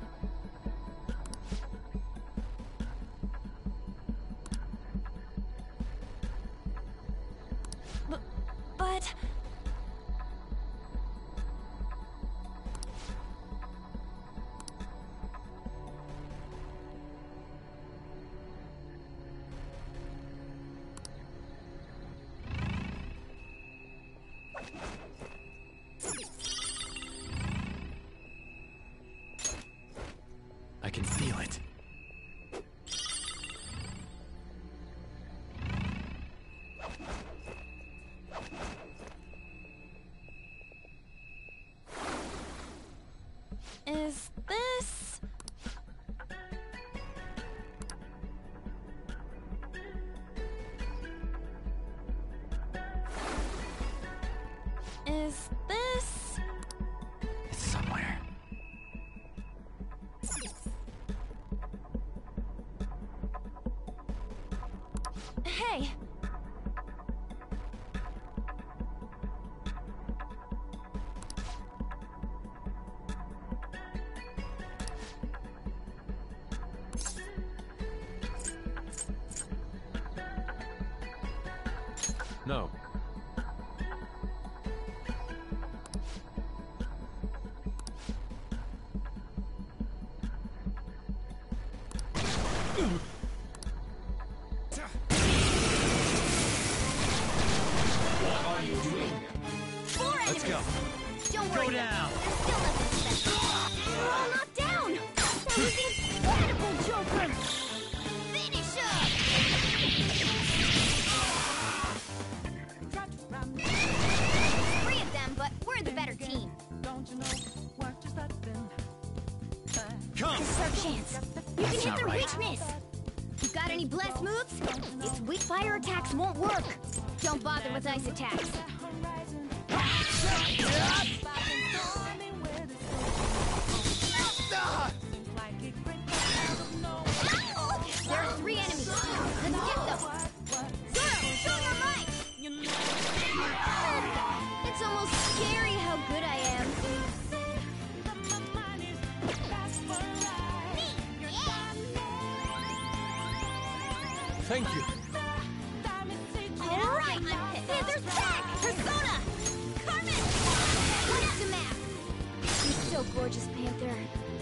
Speaker 6: B- but...
Speaker 1: I can feel it.
Speaker 6: Is this... Is this...
Speaker 1: It's somewhere.
Speaker 6: Hey!
Speaker 5: No.
Speaker 2: Four
Speaker 9: Let's go.
Speaker 2: enemies. Don't worry.
Speaker 9: Go down.
Speaker 2: There's still nothing special. You're all knocked down. That was incredible, Joker.
Speaker 8: Finish him!
Speaker 2: Three of them, but we're the better team.
Speaker 4: Don't you know what just happened?
Speaker 9: Come.
Speaker 2: This is our chance. You can hit
Speaker 9: not
Speaker 2: their
Speaker 9: right.
Speaker 2: weakness. You got any blast moves? Its weak fire attacks won't work. Don't bother with ice attacks. There are three enemies. Let's get them. Zoro, show your might! It's almost scary how good I am.
Speaker 5: Thank you.
Speaker 2: All right, Panther's back! Persona! Carmen! What's the map? You're so gorgeous, Panther.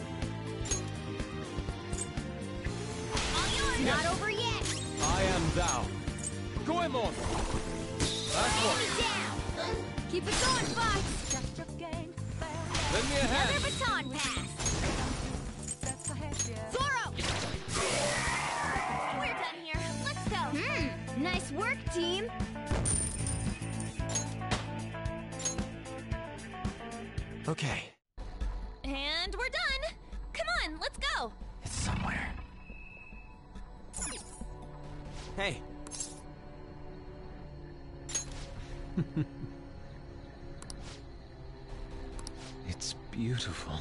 Speaker 2: All yours! Not over yet!
Speaker 5: I am thou. Goemon! That's
Speaker 2: Enemy
Speaker 5: one.
Speaker 2: down! Keep it going, Fox!
Speaker 5: Lend me a
Speaker 2: Another
Speaker 5: hand.
Speaker 2: baton pass! Zoro! We're done here. Let's go. Hmm. Nice work, team.
Speaker 1: Okay,
Speaker 6: And we're done. Come on, let's go.
Speaker 1: it's somewhere. Hey,
Speaker 5: It's beautiful.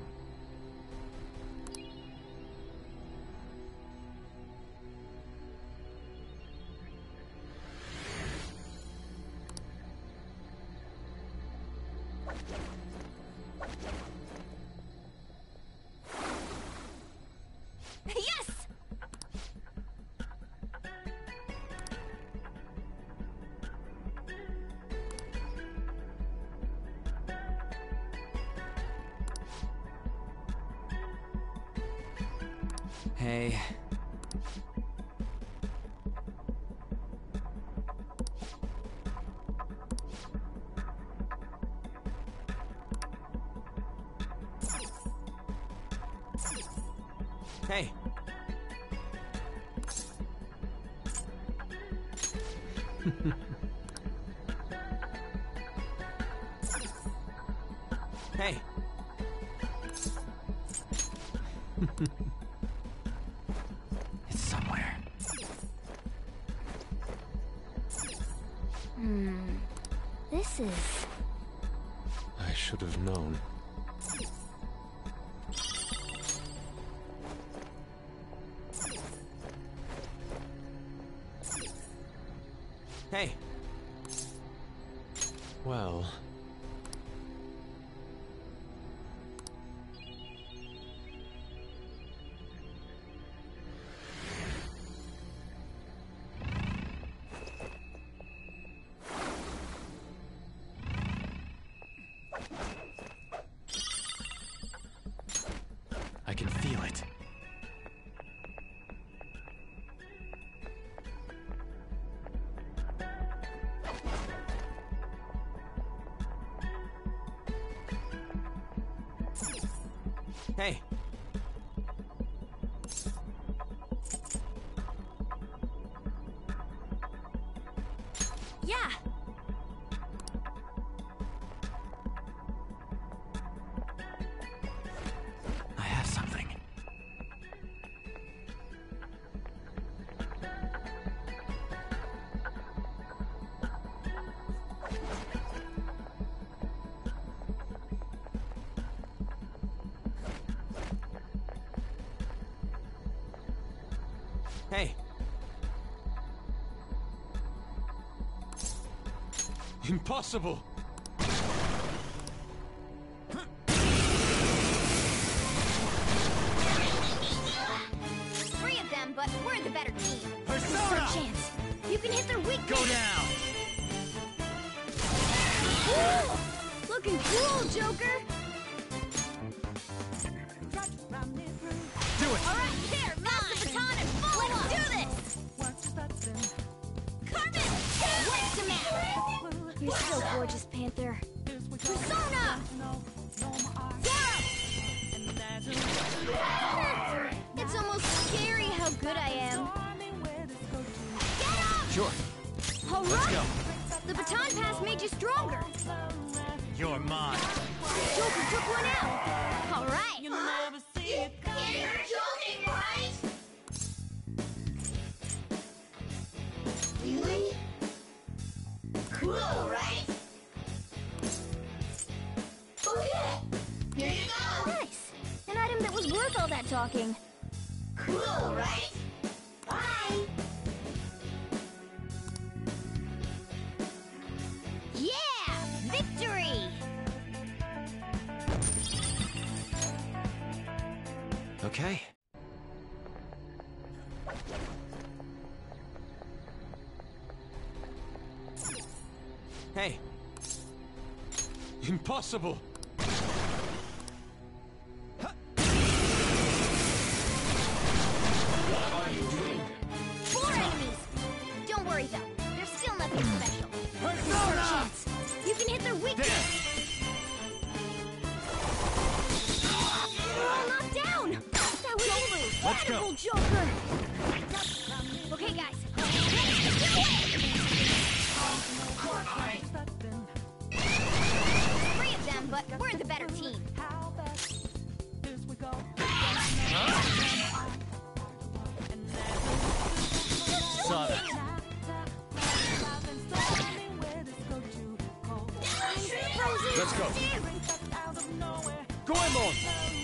Speaker 2: Yes!
Speaker 1: hey. Hey. Hey. It's somewhere.
Speaker 2: Hmm. This is...
Speaker 5: I should have known.
Speaker 1: Hey.
Speaker 5: Well,
Speaker 9: I can feel it.
Speaker 1: Hey.
Speaker 6: Yeah.
Speaker 1: I have something. Hey.
Speaker 5: impossible!
Speaker 2: Three of them, but we're the better team. This is
Speaker 9: Persona!
Speaker 2: our chance. You can hit their weakness.
Speaker 9: Go down.
Speaker 2: Ooh, looking cool, Joker.
Speaker 9: Do it.
Speaker 2: All right, there, master baton and You're so gorgeous, Panther. Persona! It's almost scary how good I am. Get up!
Speaker 9: Sure.
Speaker 2: All
Speaker 9: Let's
Speaker 2: right.
Speaker 9: go.
Speaker 2: The baton pass made you stronger.
Speaker 9: You're mine.
Speaker 2: Joker took one out. All right.
Speaker 4: You never see it coming.
Speaker 8: You're joking, right? Really? Cool, right? Okay, here you go.
Speaker 2: Nice. An item that was worth all that talking.
Speaker 8: Cool, right? Bye.
Speaker 2: Yeah! Victory!
Speaker 5: Okay.
Speaker 1: Hey,
Speaker 5: Impossible!
Speaker 2: Four enemies! Don't worry though, there's still nothing special. There's your chance. You can hit their weakness. They're all knocked down! That was
Speaker 9: Let's go.
Speaker 2: incredible, Joker! Okay, guys. Let's do it! Three of them, but we're the better team.
Speaker 4: How best is we go.
Speaker 9: Saga.
Speaker 5: Let's go.
Speaker 9: Goemon!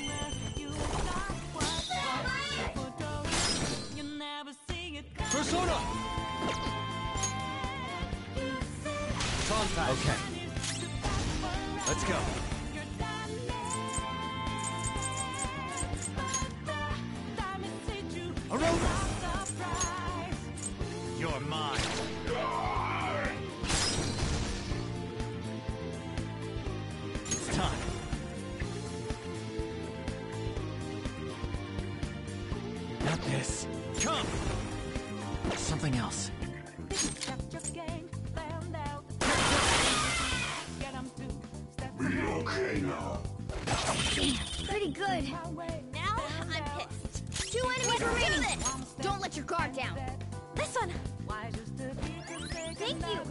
Speaker 5: Persona!
Speaker 9: Tonpai.
Speaker 5: Okay.
Speaker 9: Let's go. Aroga! You're mine. It's time. Not this. Come! Something else.
Speaker 3: Be okay now.
Speaker 2: Pretty good. Now I'm pissed. Two enemies remaining. Don't let your guard down.
Speaker 6: This one.
Speaker 2: Thank you.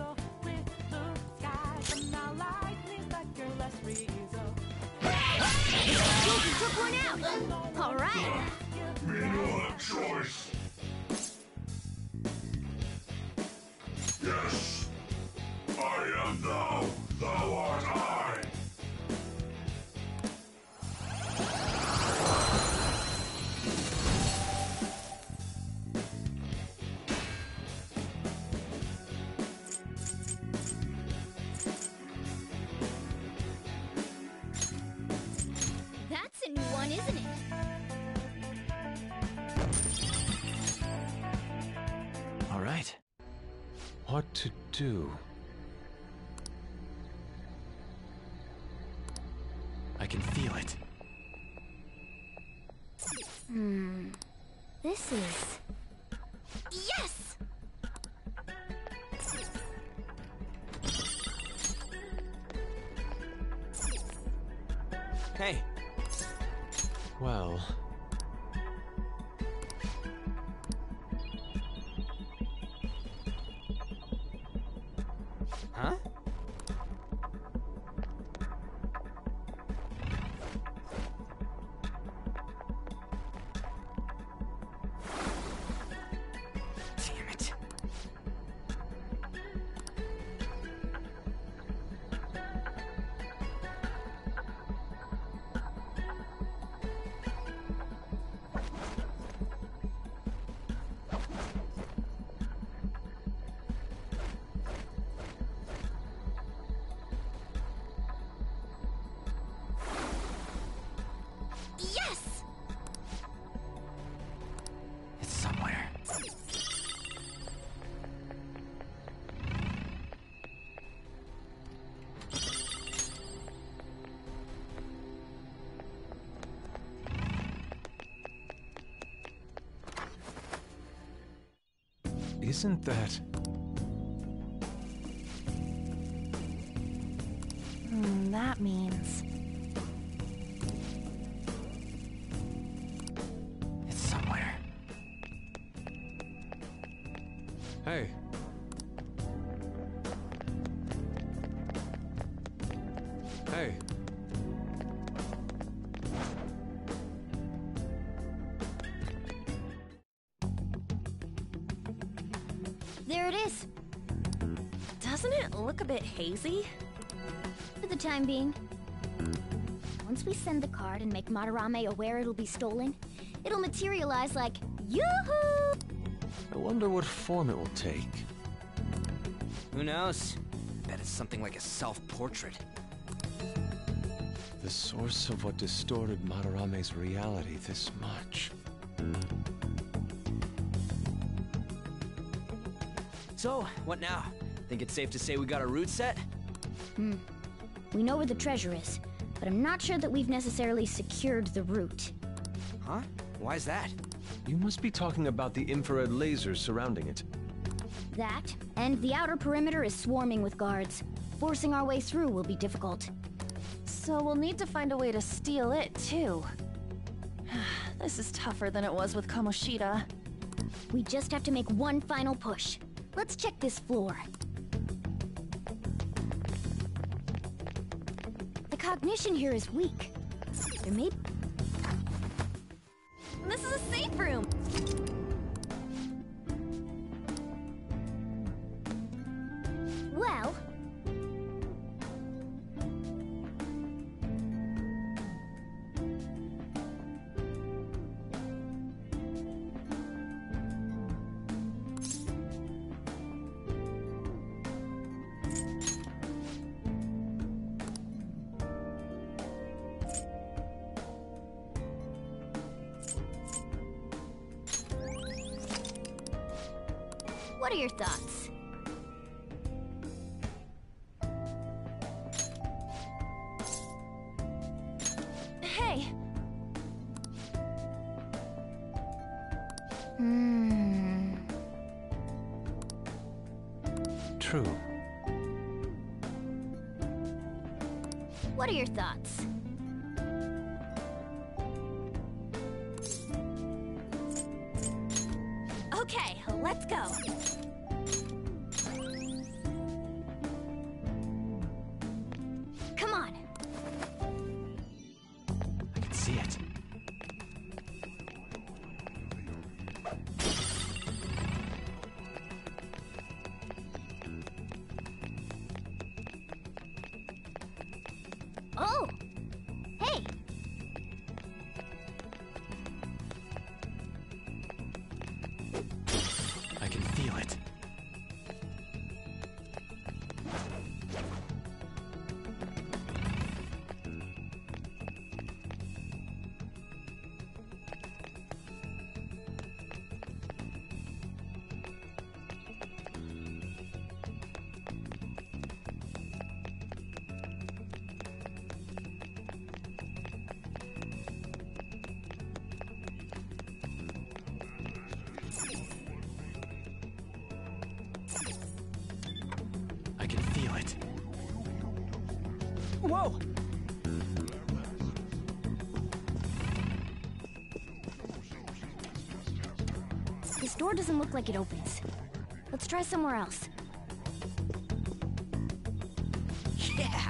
Speaker 2: Joker took one out. All right.
Speaker 3: Me no have choice. Yes. I am thou. Thou art I.
Speaker 2: That's a new one, isn't it?
Speaker 5: All right. What to do?
Speaker 9: I can feel it.
Speaker 2: Hmm. This is... Yes!
Speaker 1: hey,
Speaker 5: Well...
Speaker 1: huh? Damn it.
Speaker 2: Yes!
Speaker 9: It's somewhere.
Speaker 5: Isn't that...
Speaker 6: that means.
Speaker 1: It's somewhere.
Speaker 5: Hey. Hey.
Speaker 2: There it is,
Speaker 6: Doesn't it look a bit hazy?
Speaker 2: for the time being. Once we send the card and make Madarame aware it'll be stolen, it'll materialize like, yoo-hoo!
Speaker 5: I wonder what form it will take.
Speaker 1: Who knows? Bet it's something like a self-portrait.
Speaker 5: The source of what distorted Madarame's reality this much.
Speaker 1: So, what now? Think it's safe to say we got a route set?
Speaker 2: Hmm. We know where the treasure is, but I'm not sure that we've necessarily secured the route.
Speaker 1: Huh? Why's that?
Speaker 5: You must be talking about the infrared lasers surrounding it.
Speaker 2: That, and the outer perimeter is swarming with guards. Forcing our way through will be difficult.
Speaker 6: So we'll need to find a way to steal it, too. This is tougher than it was with Kamoshida.
Speaker 2: We just have to make one final push. Let's check this floor. The cognition here is weak. There may...
Speaker 6: This is a safe room!
Speaker 2: Well... What are your thoughts?
Speaker 6: Hey!
Speaker 2: Hmm...
Speaker 5: True.
Speaker 2: What are your thoughts?
Speaker 6: Okay, let's go.
Speaker 2: Come on.
Speaker 1: I can see it.
Speaker 2: Oh! Hey!
Speaker 1: I can feel it. I can feel it. Whoa!
Speaker 2: This door doesn't look like it opens. Let's try somewhere else.
Speaker 1: Yeah!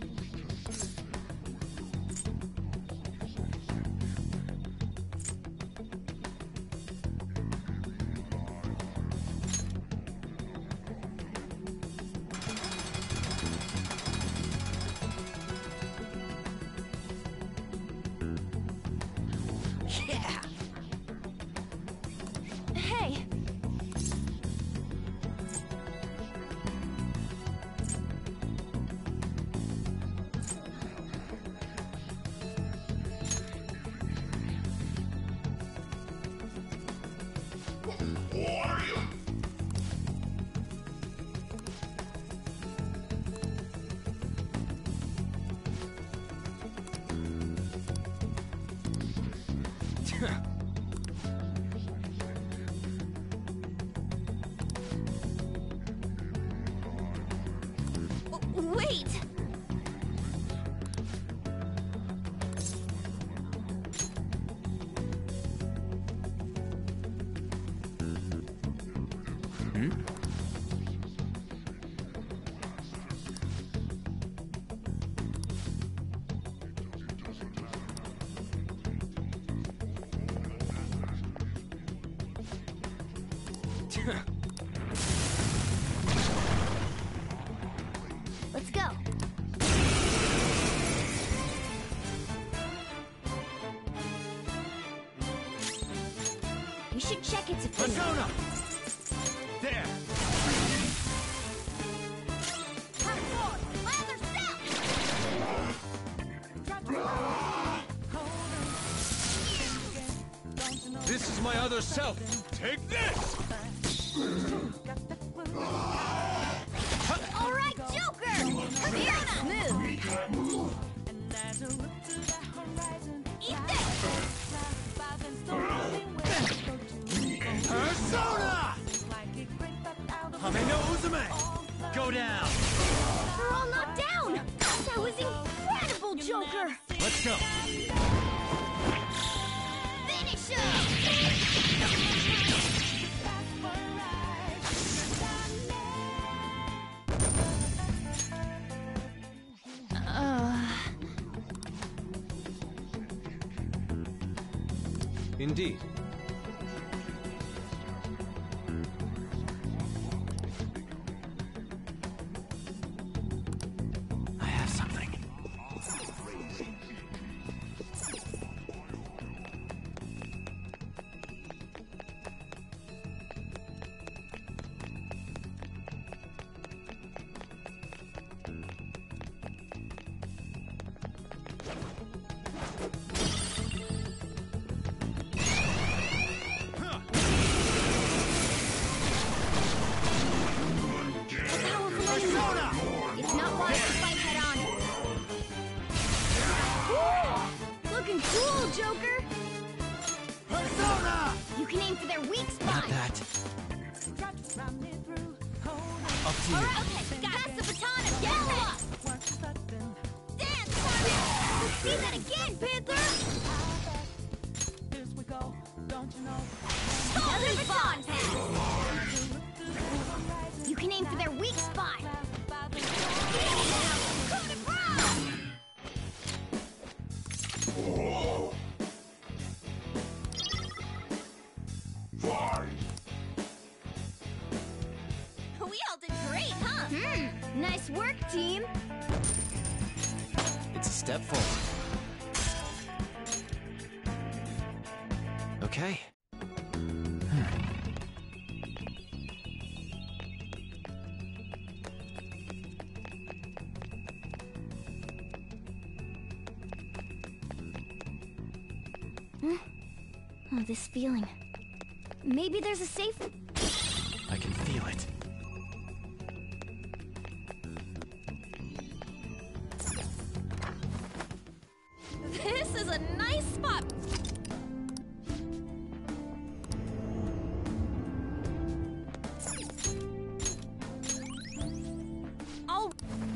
Speaker 1: Yeah!
Speaker 6: Hey!
Speaker 3: Who are you?
Speaker 2: Wait!
Speaker 1: Hmm?
Speaker 2: Let's go. We should check its affinity.
Speaker 9: Persona! There!
Speaker 2: My other self!
Speaker 9: This is my other self! Take this!
Speaker 2: All right, Joker! Persona! Move! Eat this!
Speaker 9: Persona! Hame no Uzume! Go down!
Speaker 2: They're all knocked down! That was incredible, Joker!
Speaker 9: Let's go!
Speaker 2: Finish him!
Speaker 5: Indeed.
Speaker 1: I have something.
Speaker 2: Persona! It's not wise to fight head on. Woo! Looking cool, Joker!
Speaker 9: Persona!
Speaker 2: You can aim for their weak spot!
Speaker 1: Not that. Up to you.
Speaker 2: Alright, okay, pass the baton and yell up! Dance, Mario! Let's see that again, Panther! Another baton pass! You can aim for their weak spot! Coup de grace! We all did great, huh? Hmm, nice work, team!
Speaker 1: It's a step forward. Okay.
Speaker 2: Oh, this feeling. Maybe there's a safe...
Speaker 1: I can feel it.
Speaker 6: This is a nice spot. Oh.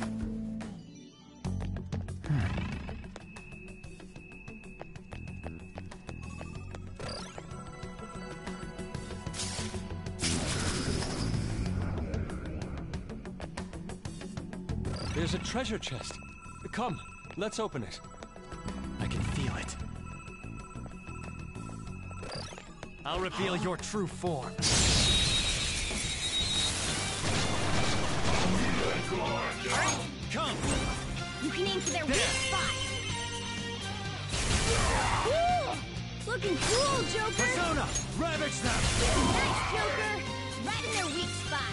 Speaker 5: There's a treasure chest. Come, let's open it.
Speaker 1: I can feel it.
Speaker 9: I'll reveal your true form. Come!
Speaker 2: You can aim for their weak spot! Cool! Looking cool, Joker!
Speaker 9: Persona! Ravage them!
Speaker 2: Nice, Joker! Right in their weak spot!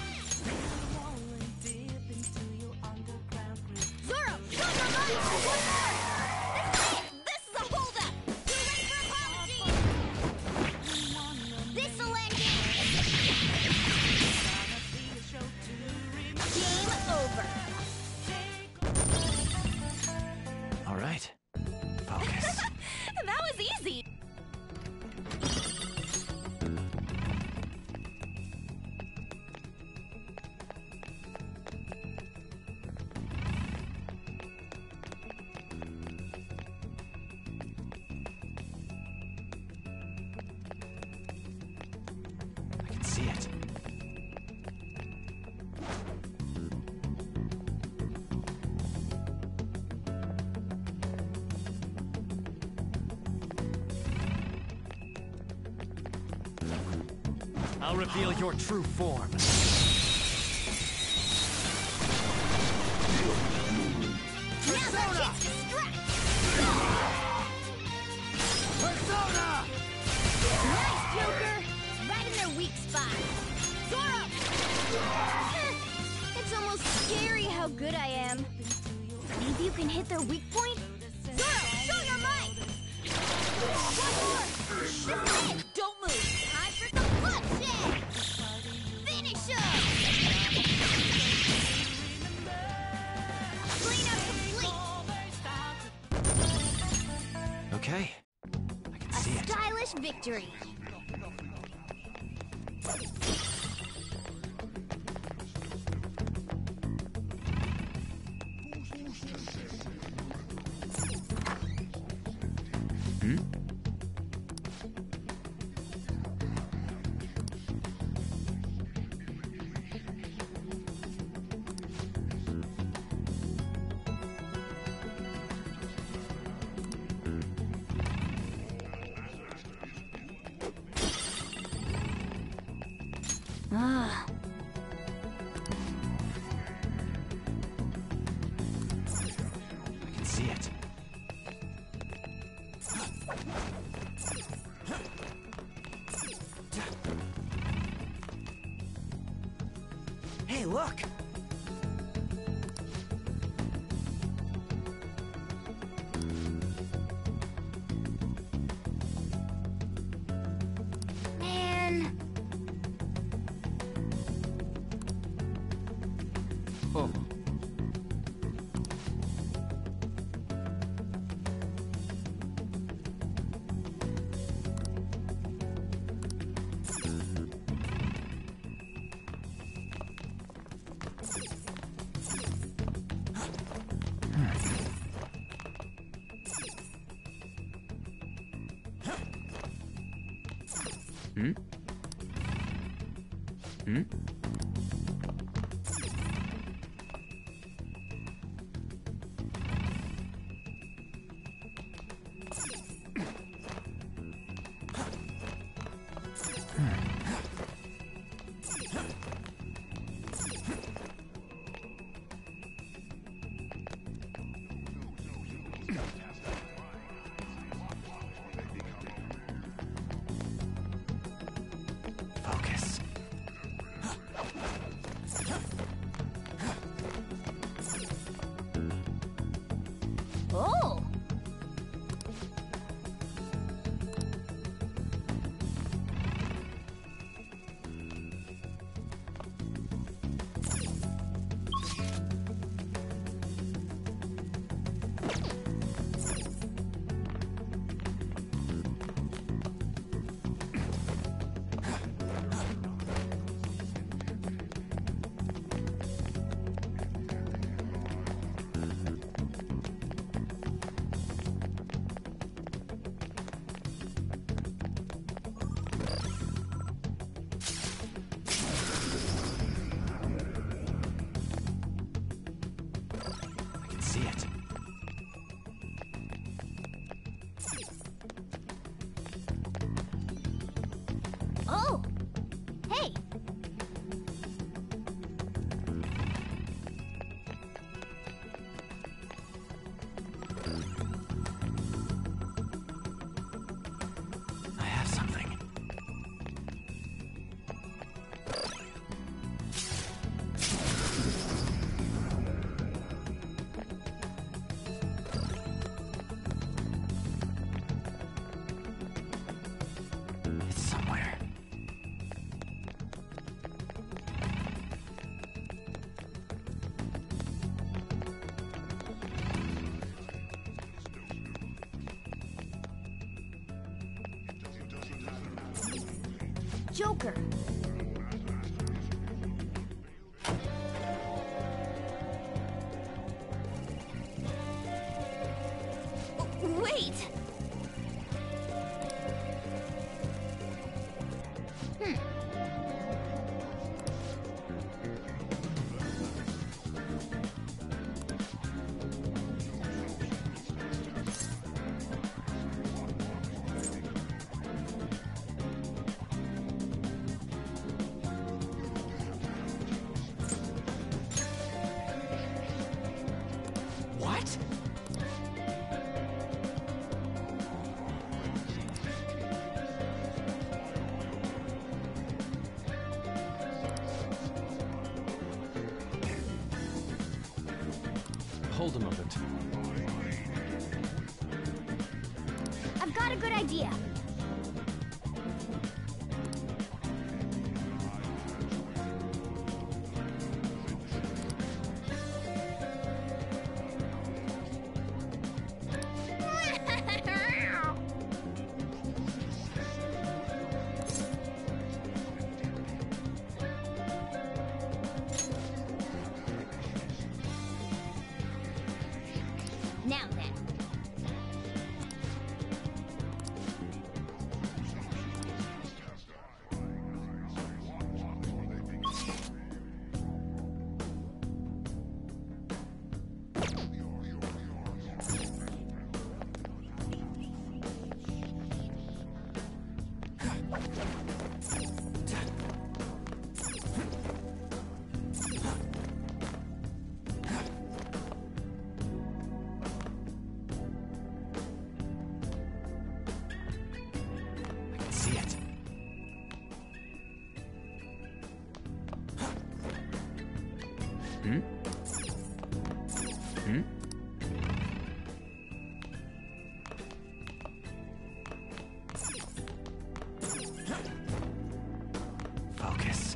Speaker 2: Zoro! Zoro, run! One more! This is it! This is a holdup! You're ready for apology! This'll end it! Game over!
Speaker 1: All right. Focus.
Speaker 6: That was easy.
Speaker 9: I'll reveal your true form.
Speaker 2: Persona!
Speaker 9: Persona!
Speaker 2: Nice, Joker! Right in their weak spot. Zoro! It's almost scary how good I am. Think you can hit their weak point? Zoro, show your might! One more! This is it! Don't move! Time for some bloodshed! Finish him!
Speaker 5: Okay. I can see it.
Speaker 2: Stylish victory.
Speaker 1: Hmm?
Speaker 2: Ah.
Speaker 5: I can see it.
Speaker 1: Hey, look!
Speaker 2: Man.
Speaker 5: Oh.
Speaker 1: Hmm? Hmm? Focus.
Speaker 2: Oh.
Speaker 5: I can see it.
Speaker 2: Oh. Hey.
Speaker 5: I have something. It's somewhere.
Speaker 2: Joker. Wait. Hmm.
Speaker 5: told him of it.
Speaker 2: I've got a good idea. Now then.
Speaker 1: See it. Hmm? Hmm? Focus.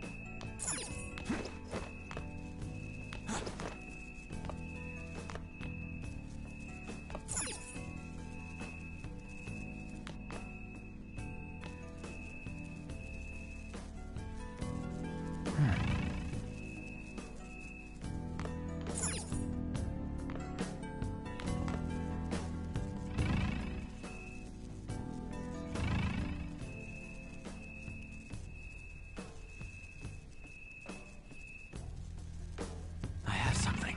Speaker 1: I have something.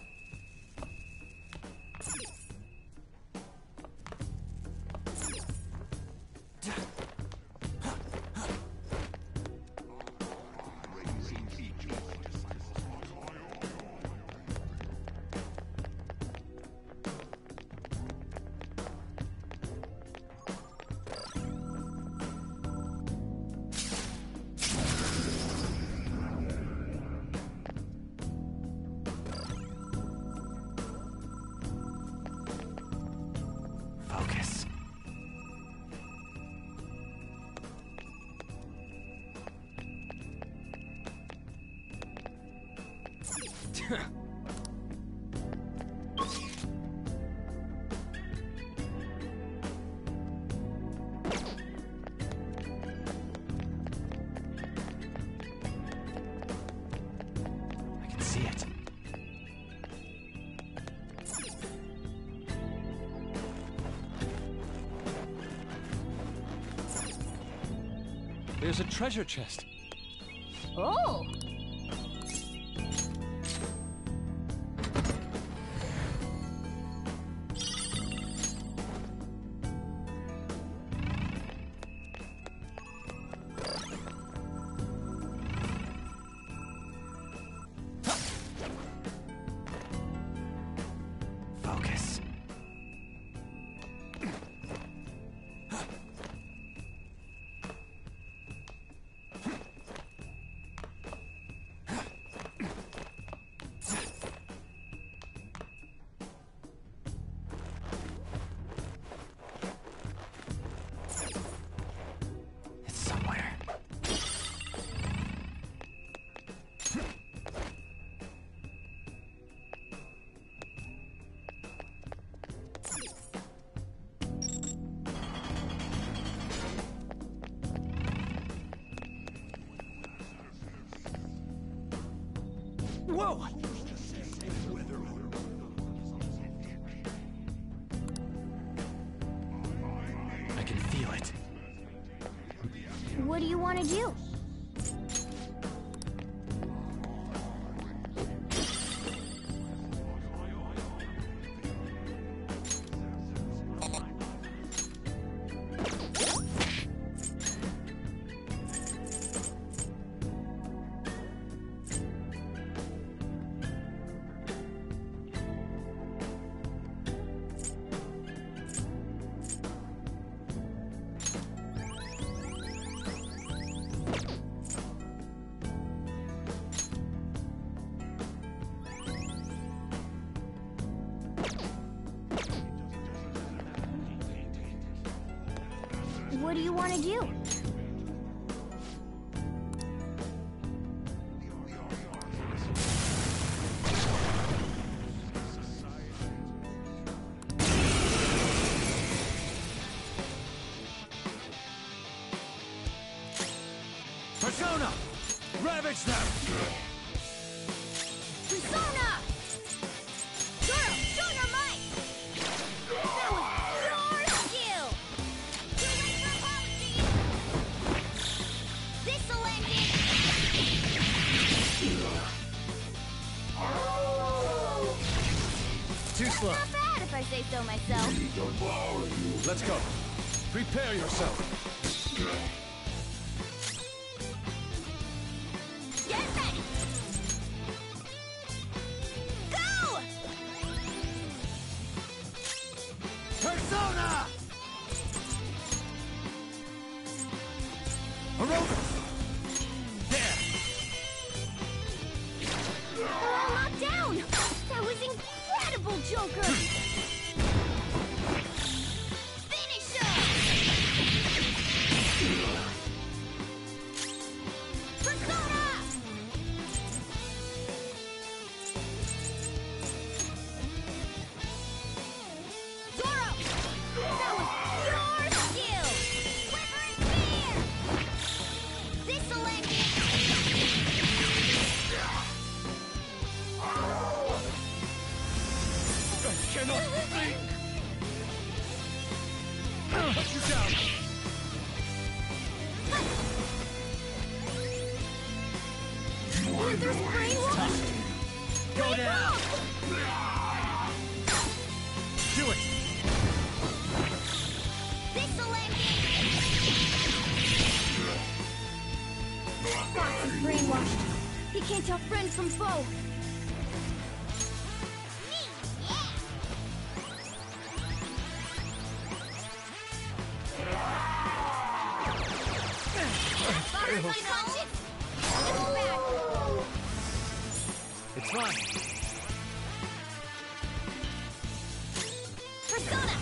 Speaker 1: Focus. I can see it.
Speaker 5: There's a treasure chest.
Speaker 2: Oh!
Speaker 1: Focus. It's somewhere. Whoa! I can feel it.
Speaker 2: What do you want to do? What do you want to do?
Speaker 9: Persona! Ravage them!
Speaker 2: Persona! Zoro, show your might! That was your skill! Too late for apologies! This'll end it!
Speaker 9: Too slow.
Speaker 2: Not bad if I say so myself.
Speaker 5: Let's go. Prepare yourself.
Speaker 2: Get ready! Go!
Speaker 9: Persona! Aerobics! There!
Speaker 2: They're all knocked down! That was incredible, Joker! Finish him! Persona! Zoro! That was your skill! Quiver and fear! This'll end it!
Speaker 9: I cannot think! Put you down!
Speaker 2: There's brainwash!
Speaker 9: Go down! Do it!
Speaker 2: This'll end it! Fox is brainwashed. He can't tell friend from foe. Fox, my conscience! It's back!
Speaker 9: It's fine.
Speaker 2: Persona!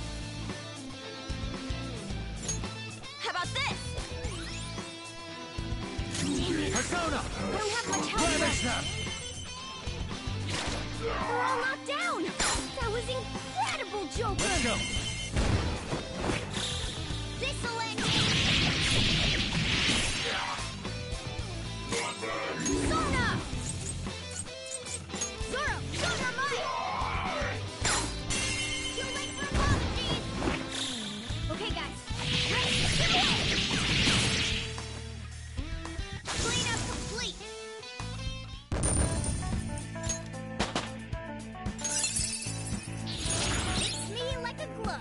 Speaker 2: How about this? Damn it!
Speaker 9: Persona!
Speaker 2: I don't have much health
Speaker 9: Ravage
Speaker 2: left.
Speaker 9: them!
Speaker 2: They're all knocked down! That was incredible, Joker!
Speaker 9: Let's go!
Speaker 2: This'll end it! Persona! Zoro, show your might! Too late for apologies! Okay, guys. Ready? Get away! Cleanup complete! Fits me like a glove!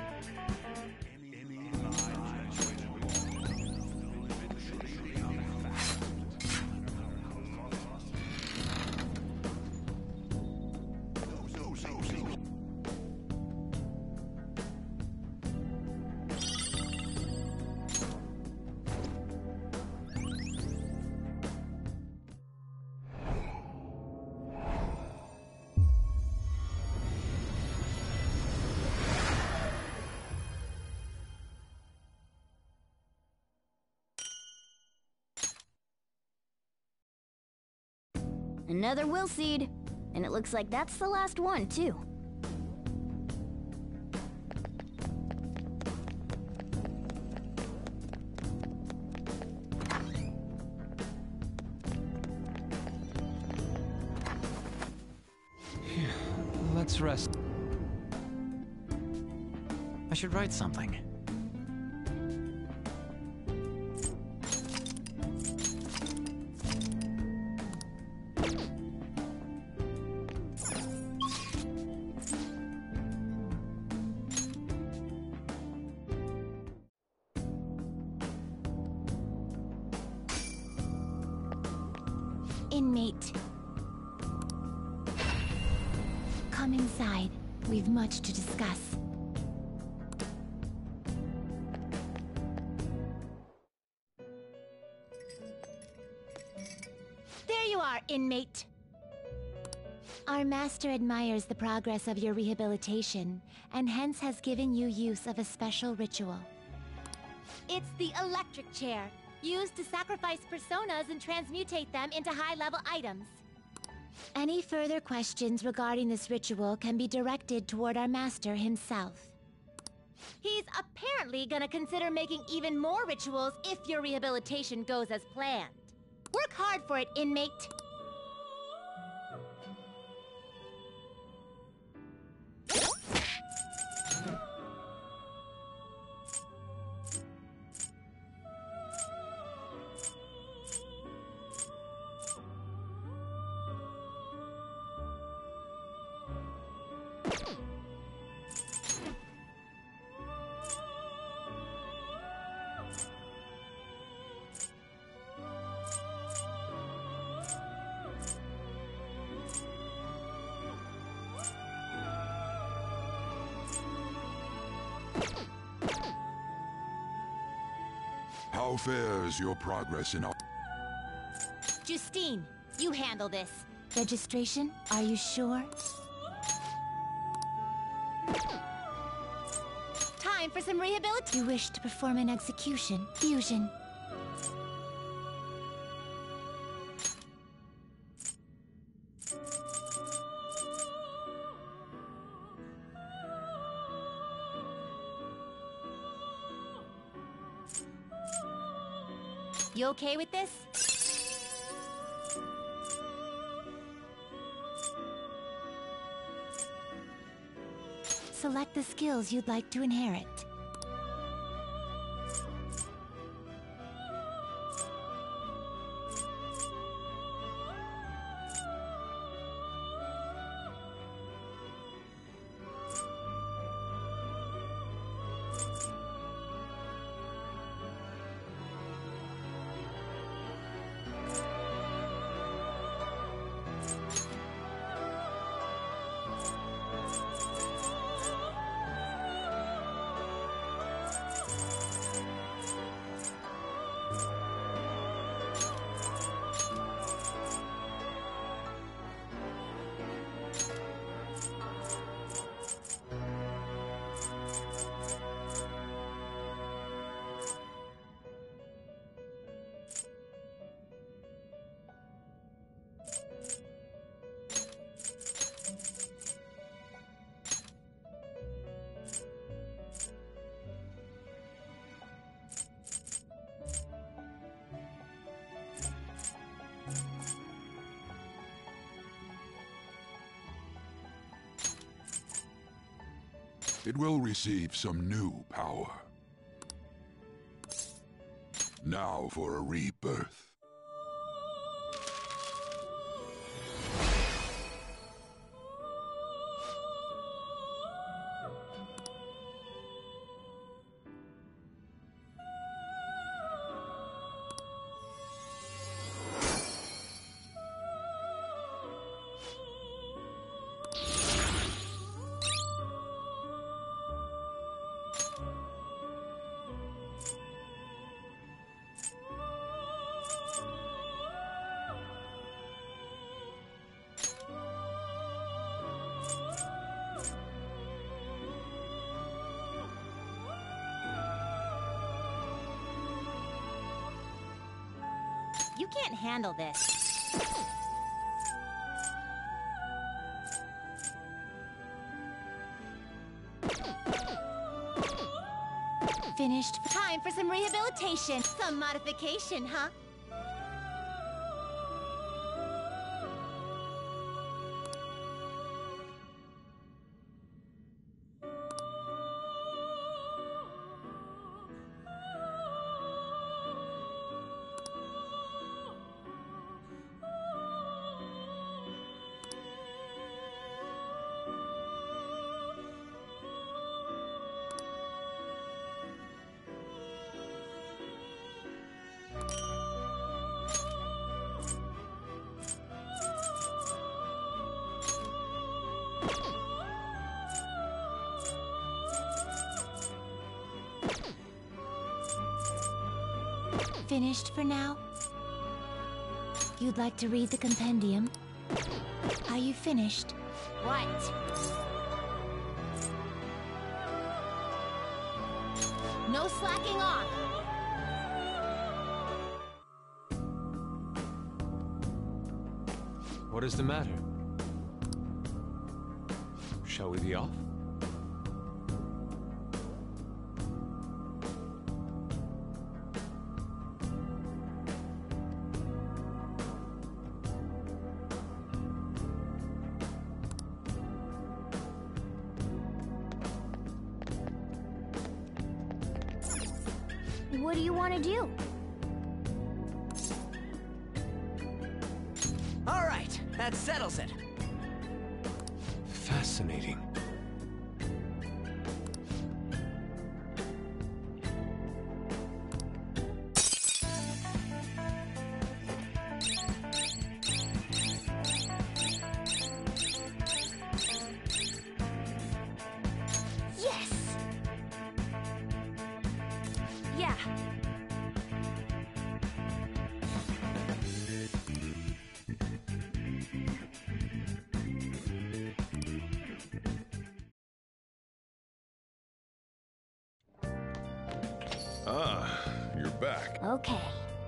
Speaker 2: Another will seed. And it looks like that's the last one, too.
Speaker 9: Let's rest. I should write something.
Speaker 10: Inmate. Come inside. We've much to discuss. There you are, inmate. Our master admires the progress of your rehabilitation, and hence has given you use of a special ritual. It's the electric chair, used to sacrifice personas and transmutate them into high-level items. Any further questions regarding this ritual can be directed toward our master himself. He's apparently gonna consider making even more rituals if your rehabilitation goes as planned. Work hard for it, inmate.
Speaker 7: How fares your progress in our...
Speaker 10: Justine, you handle this. Registration, are you sure? Time for some rehabilitation. You wish to perform an execution. Fusion. You okay with this? Select the skills you'd like to inherit.
Speaker 7: It will receive some new power. Now for a rebirth.
Speaker 10: You can't handle this. Finished. Time for some rehabilitation. Some modification, huh? Finished for now? You'd like to read the compendium? Are you finished? What? No slacking off.
Speaker 5: What is the matter? Shall we be off?
Speaker 2: What do you want to do?
Speaker 1: All right, that settles it.
Speaker 5: Fascinating.
Speaker 2: Yes!
Speaker 6: Yeah.
Speaker 7: Ah, you're back.
Speaker 2: Okay.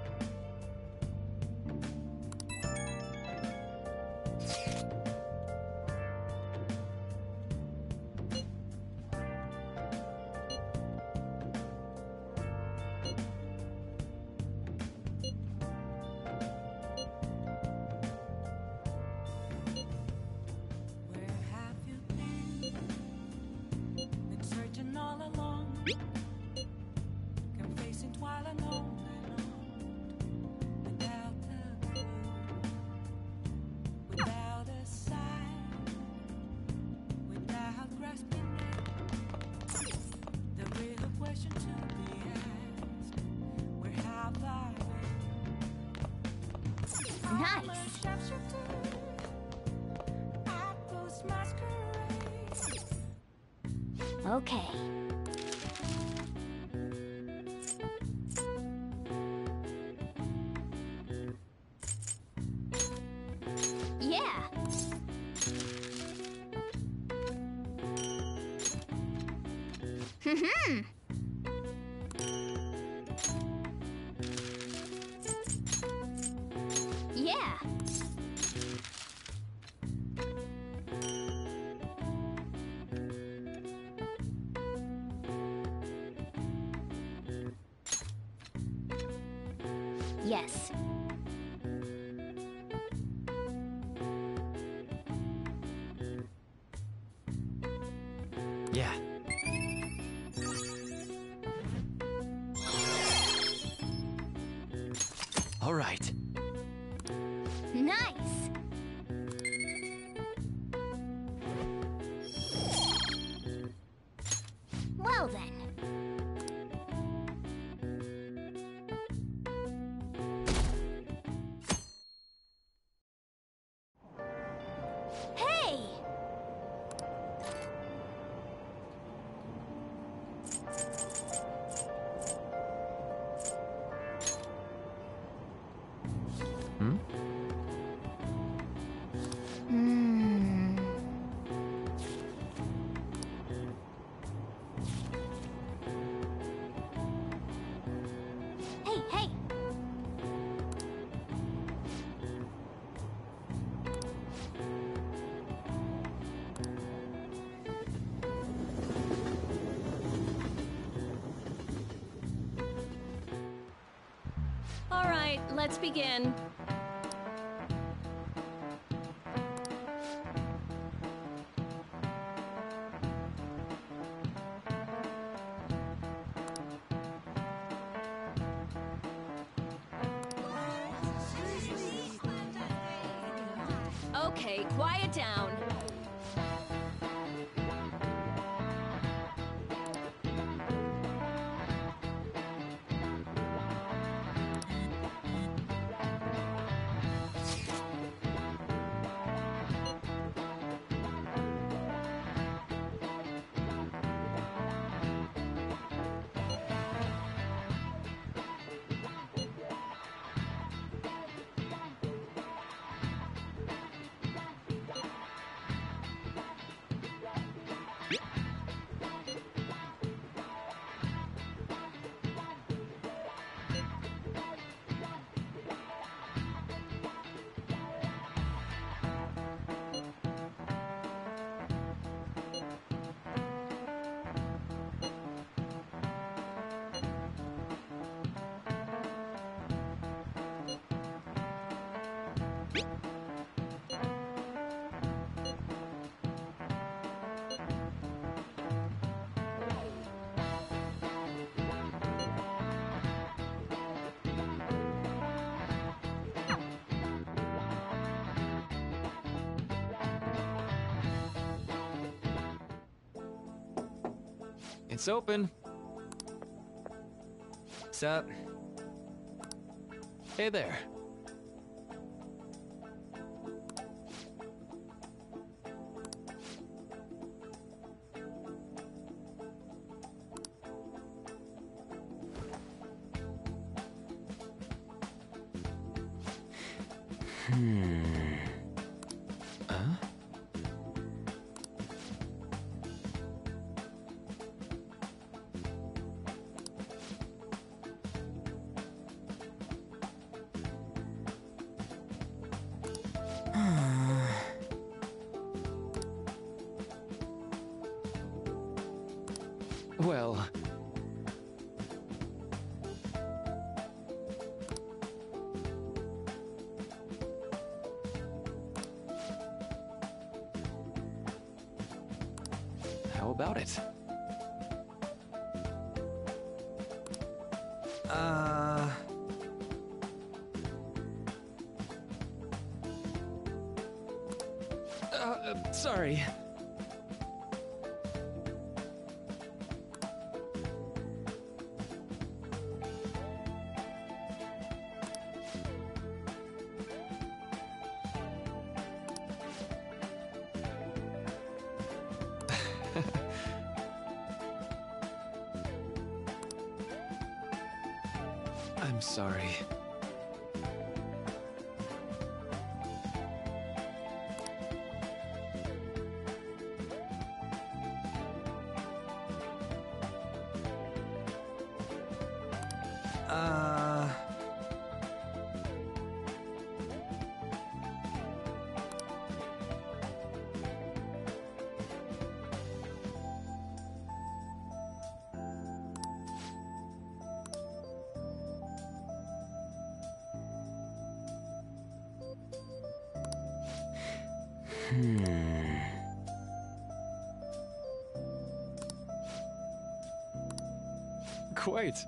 Speaker 4: Where have you been? Been searching all along, confessing while alone and on, without a clue, without a sign, without grasping it. The real question to be asked: where have I been?
Speaker 2: Nice. Okay. Yeah. Hmm. Yeah. Yes.
Speaker 1: Yeah. All right.
Speaker 2: Nice. Well then. Hey!
Speaker 5: Hmm?
Speaker 2: Hmm. Hey, hey!
Speaker 6: All right, let's begin. Okay, quiet down.
Speaker 11: It's open.
Speaker 1: Sup?
Speaker 11: Hey there.
Speaker 1: Hmm.
Speaker 11: Huh? Well... How about it?
Speaker 1: Uh...
Speaker 11: Uh, uh, sorry. I'm sorry.
Speaker 1: Uh... Hmm...
Speaker 11: Quite.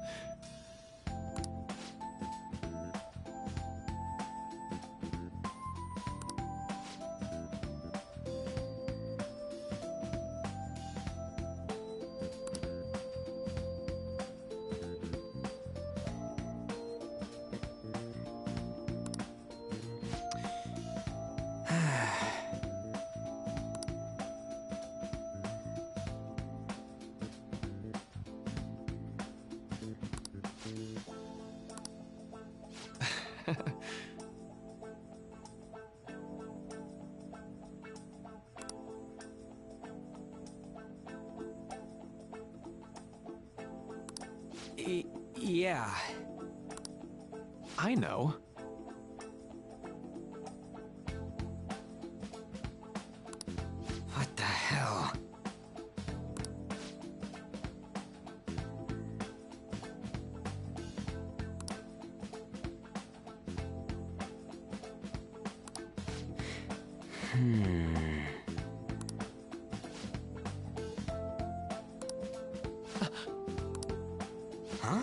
Speaker 1: Y- yeah.
Speaker 11: I know.
Speaker 1: What the hell? Hmm... Huh?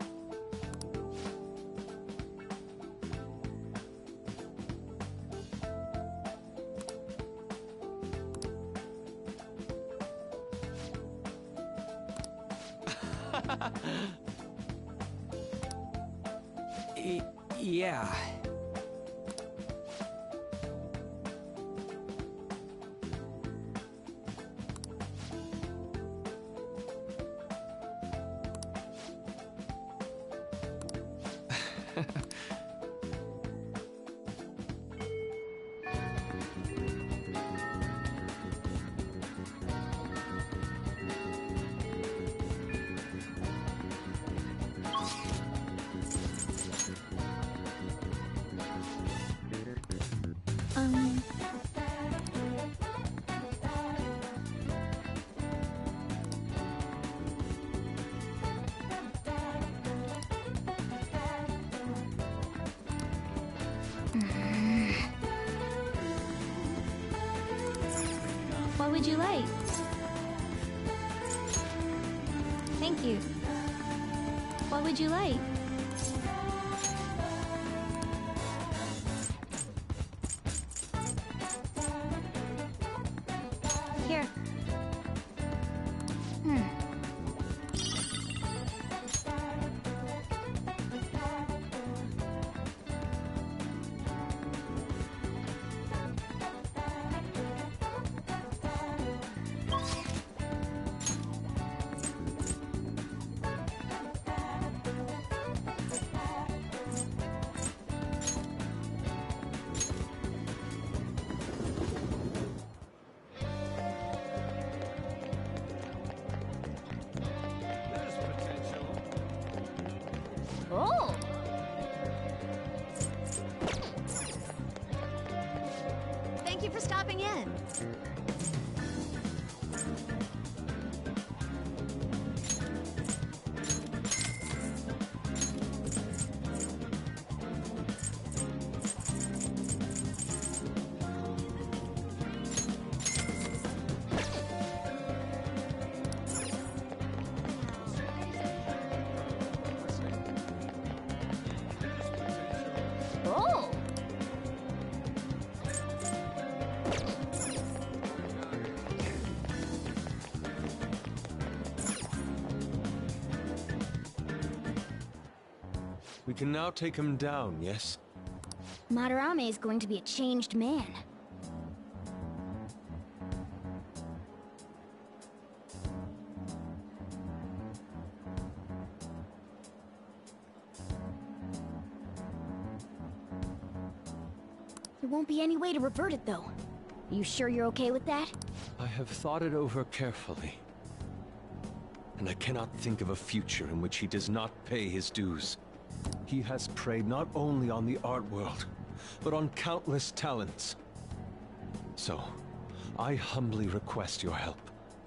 Speaker 1: Y- yeah.
Speaker 2: Um... What would you like? Thank you. What would you like? Here. Hmm. Oh!
Speaker 6: Thank you for stopping in.
Speaker 2: Oh!
Speaker 5: We can now take him down, yes?
Speaker 2: Madarame is going to be a changed man. There won't be any way to revert it, though. You sure you're okay with that?
Speaker 5: I have thought it over carefully. And I cannot think of a future in which he does not pay his dues. He has preyed not only on the art world, but on countless talents. So, I humbly request your help.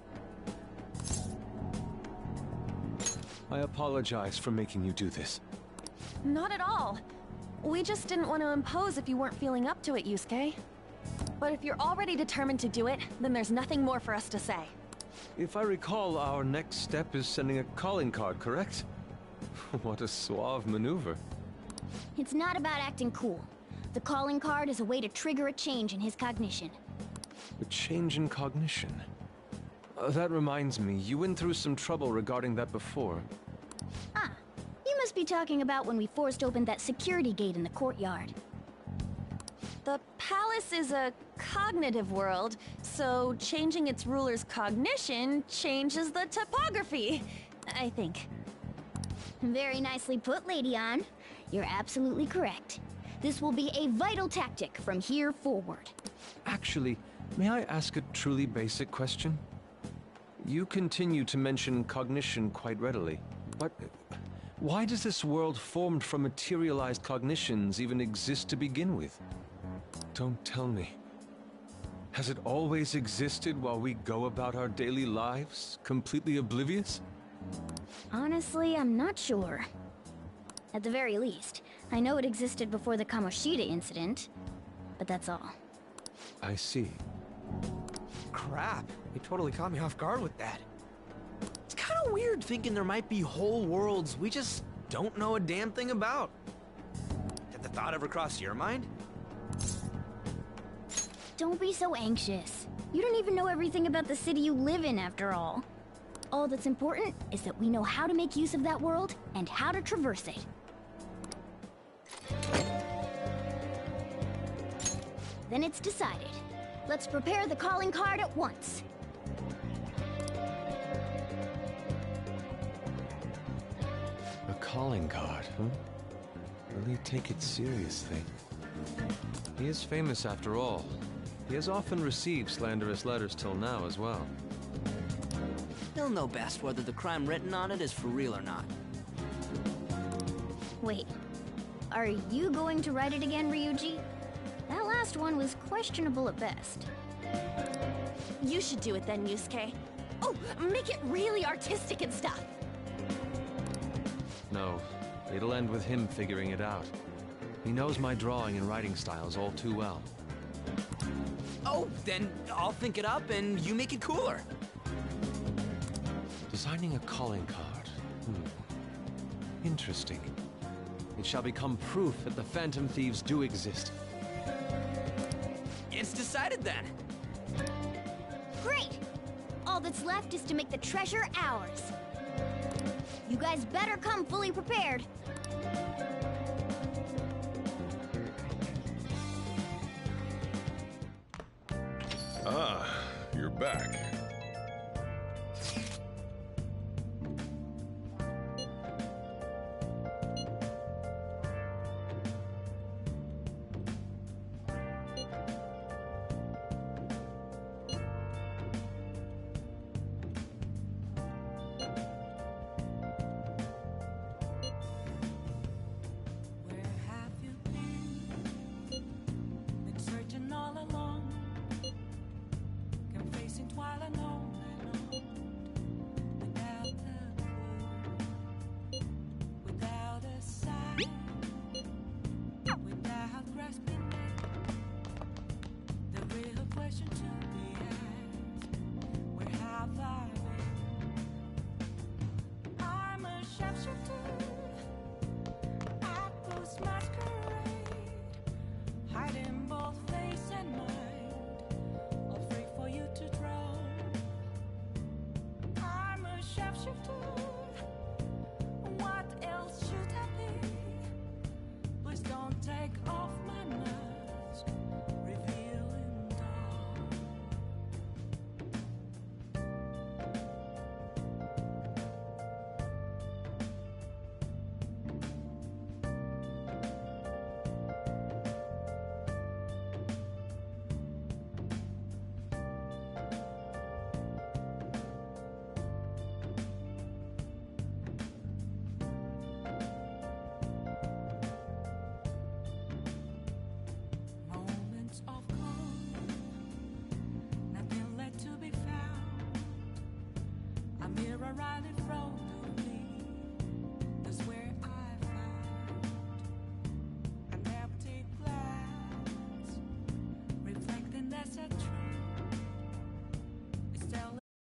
Speaker 5: I apologize for making you do this.
Speaker 6: Not at all. We just didn't want to impose if you weren't feeling up to it, Yusuke. But if you're already determined to do it, then there's nothing more for us to say.
Speaker 5: If I recall, our next step is sending a calling card, correct? What a suave maneuver.
Speaker 2: It's not about acting cool. The calling card is a way to trigger a change in his cognition.
Speaker 5: A change in cognition. Uh, that reminds me, you went through some trouble regarding that before.
Speaker 2: Ah, you must be talking about when we forced open that security gate in the courtyard.
Speaker 6: The palace is a cognitive world, so changing its ruler's cognition changes the topography, I think.
Speaker 2: Very nicely put, Lady Ann. You're absolutely correct. This will be a vital tactic from here forward.
Speaker 5: Actually, may I ask a truly basic question? You continue to mention cognition quite readily, but why does this world formed from materialized cognitions even exist to begin with? Don't tell me. Has it always existed while we go about our daily lives, completely oblivious?
Speaker 2: Honestly, I'm not sure. At the very least, I know it existed before the Kamoshida incident, but that's all.
Speaker 5: I see.
Speaker 1: Crap, you totally caught me off guard with that. It's kind of weird thinking there might be whole worlds we just don't know a damn thing about. Did the thought ever cross your mind?
Speaker 2: Don't be so anxious. You don't even know everything about the city you live in, after all. All that's important is that we know how to make use of that world and how to traverse it. Then it's decided. Let's prepare the calling card at once.
Speaker 5: A calling card, huh? Really take it seriously. He is famous after all. He has often received slanderous letters till now as well.
Speaker 1: He'll know best whether the crime written on it is for real or not.
Speaker 2: Wait, are you going to write it again, Ryuji? That last one was questionable at best.
Speaker 6: You should do it then, Yusuke. Oh, make it really artistic and stuff.
Speaker 5: No, it'll end with him figuring it out. He knows my drawing and writing styles all too well.
Speaker 1: Oh, then I'll think it up and you make it cooler.
Speaker 5: Designing a calling card. Hmm. Interesting. It shall become proof that the Phantom Thieves do exist.
Speaker 1: It's decided then.
Speaker 2: Great! All that's left is to make the treasure ours. You guys better come fully prepared.
Speaker 7: Ah, you're back.
Speaker 4: shapeshifter. What else should I be? Please don't take off my mask, revealing dark. Moments of calm, nothing left to be found. A mirror rightly frozen.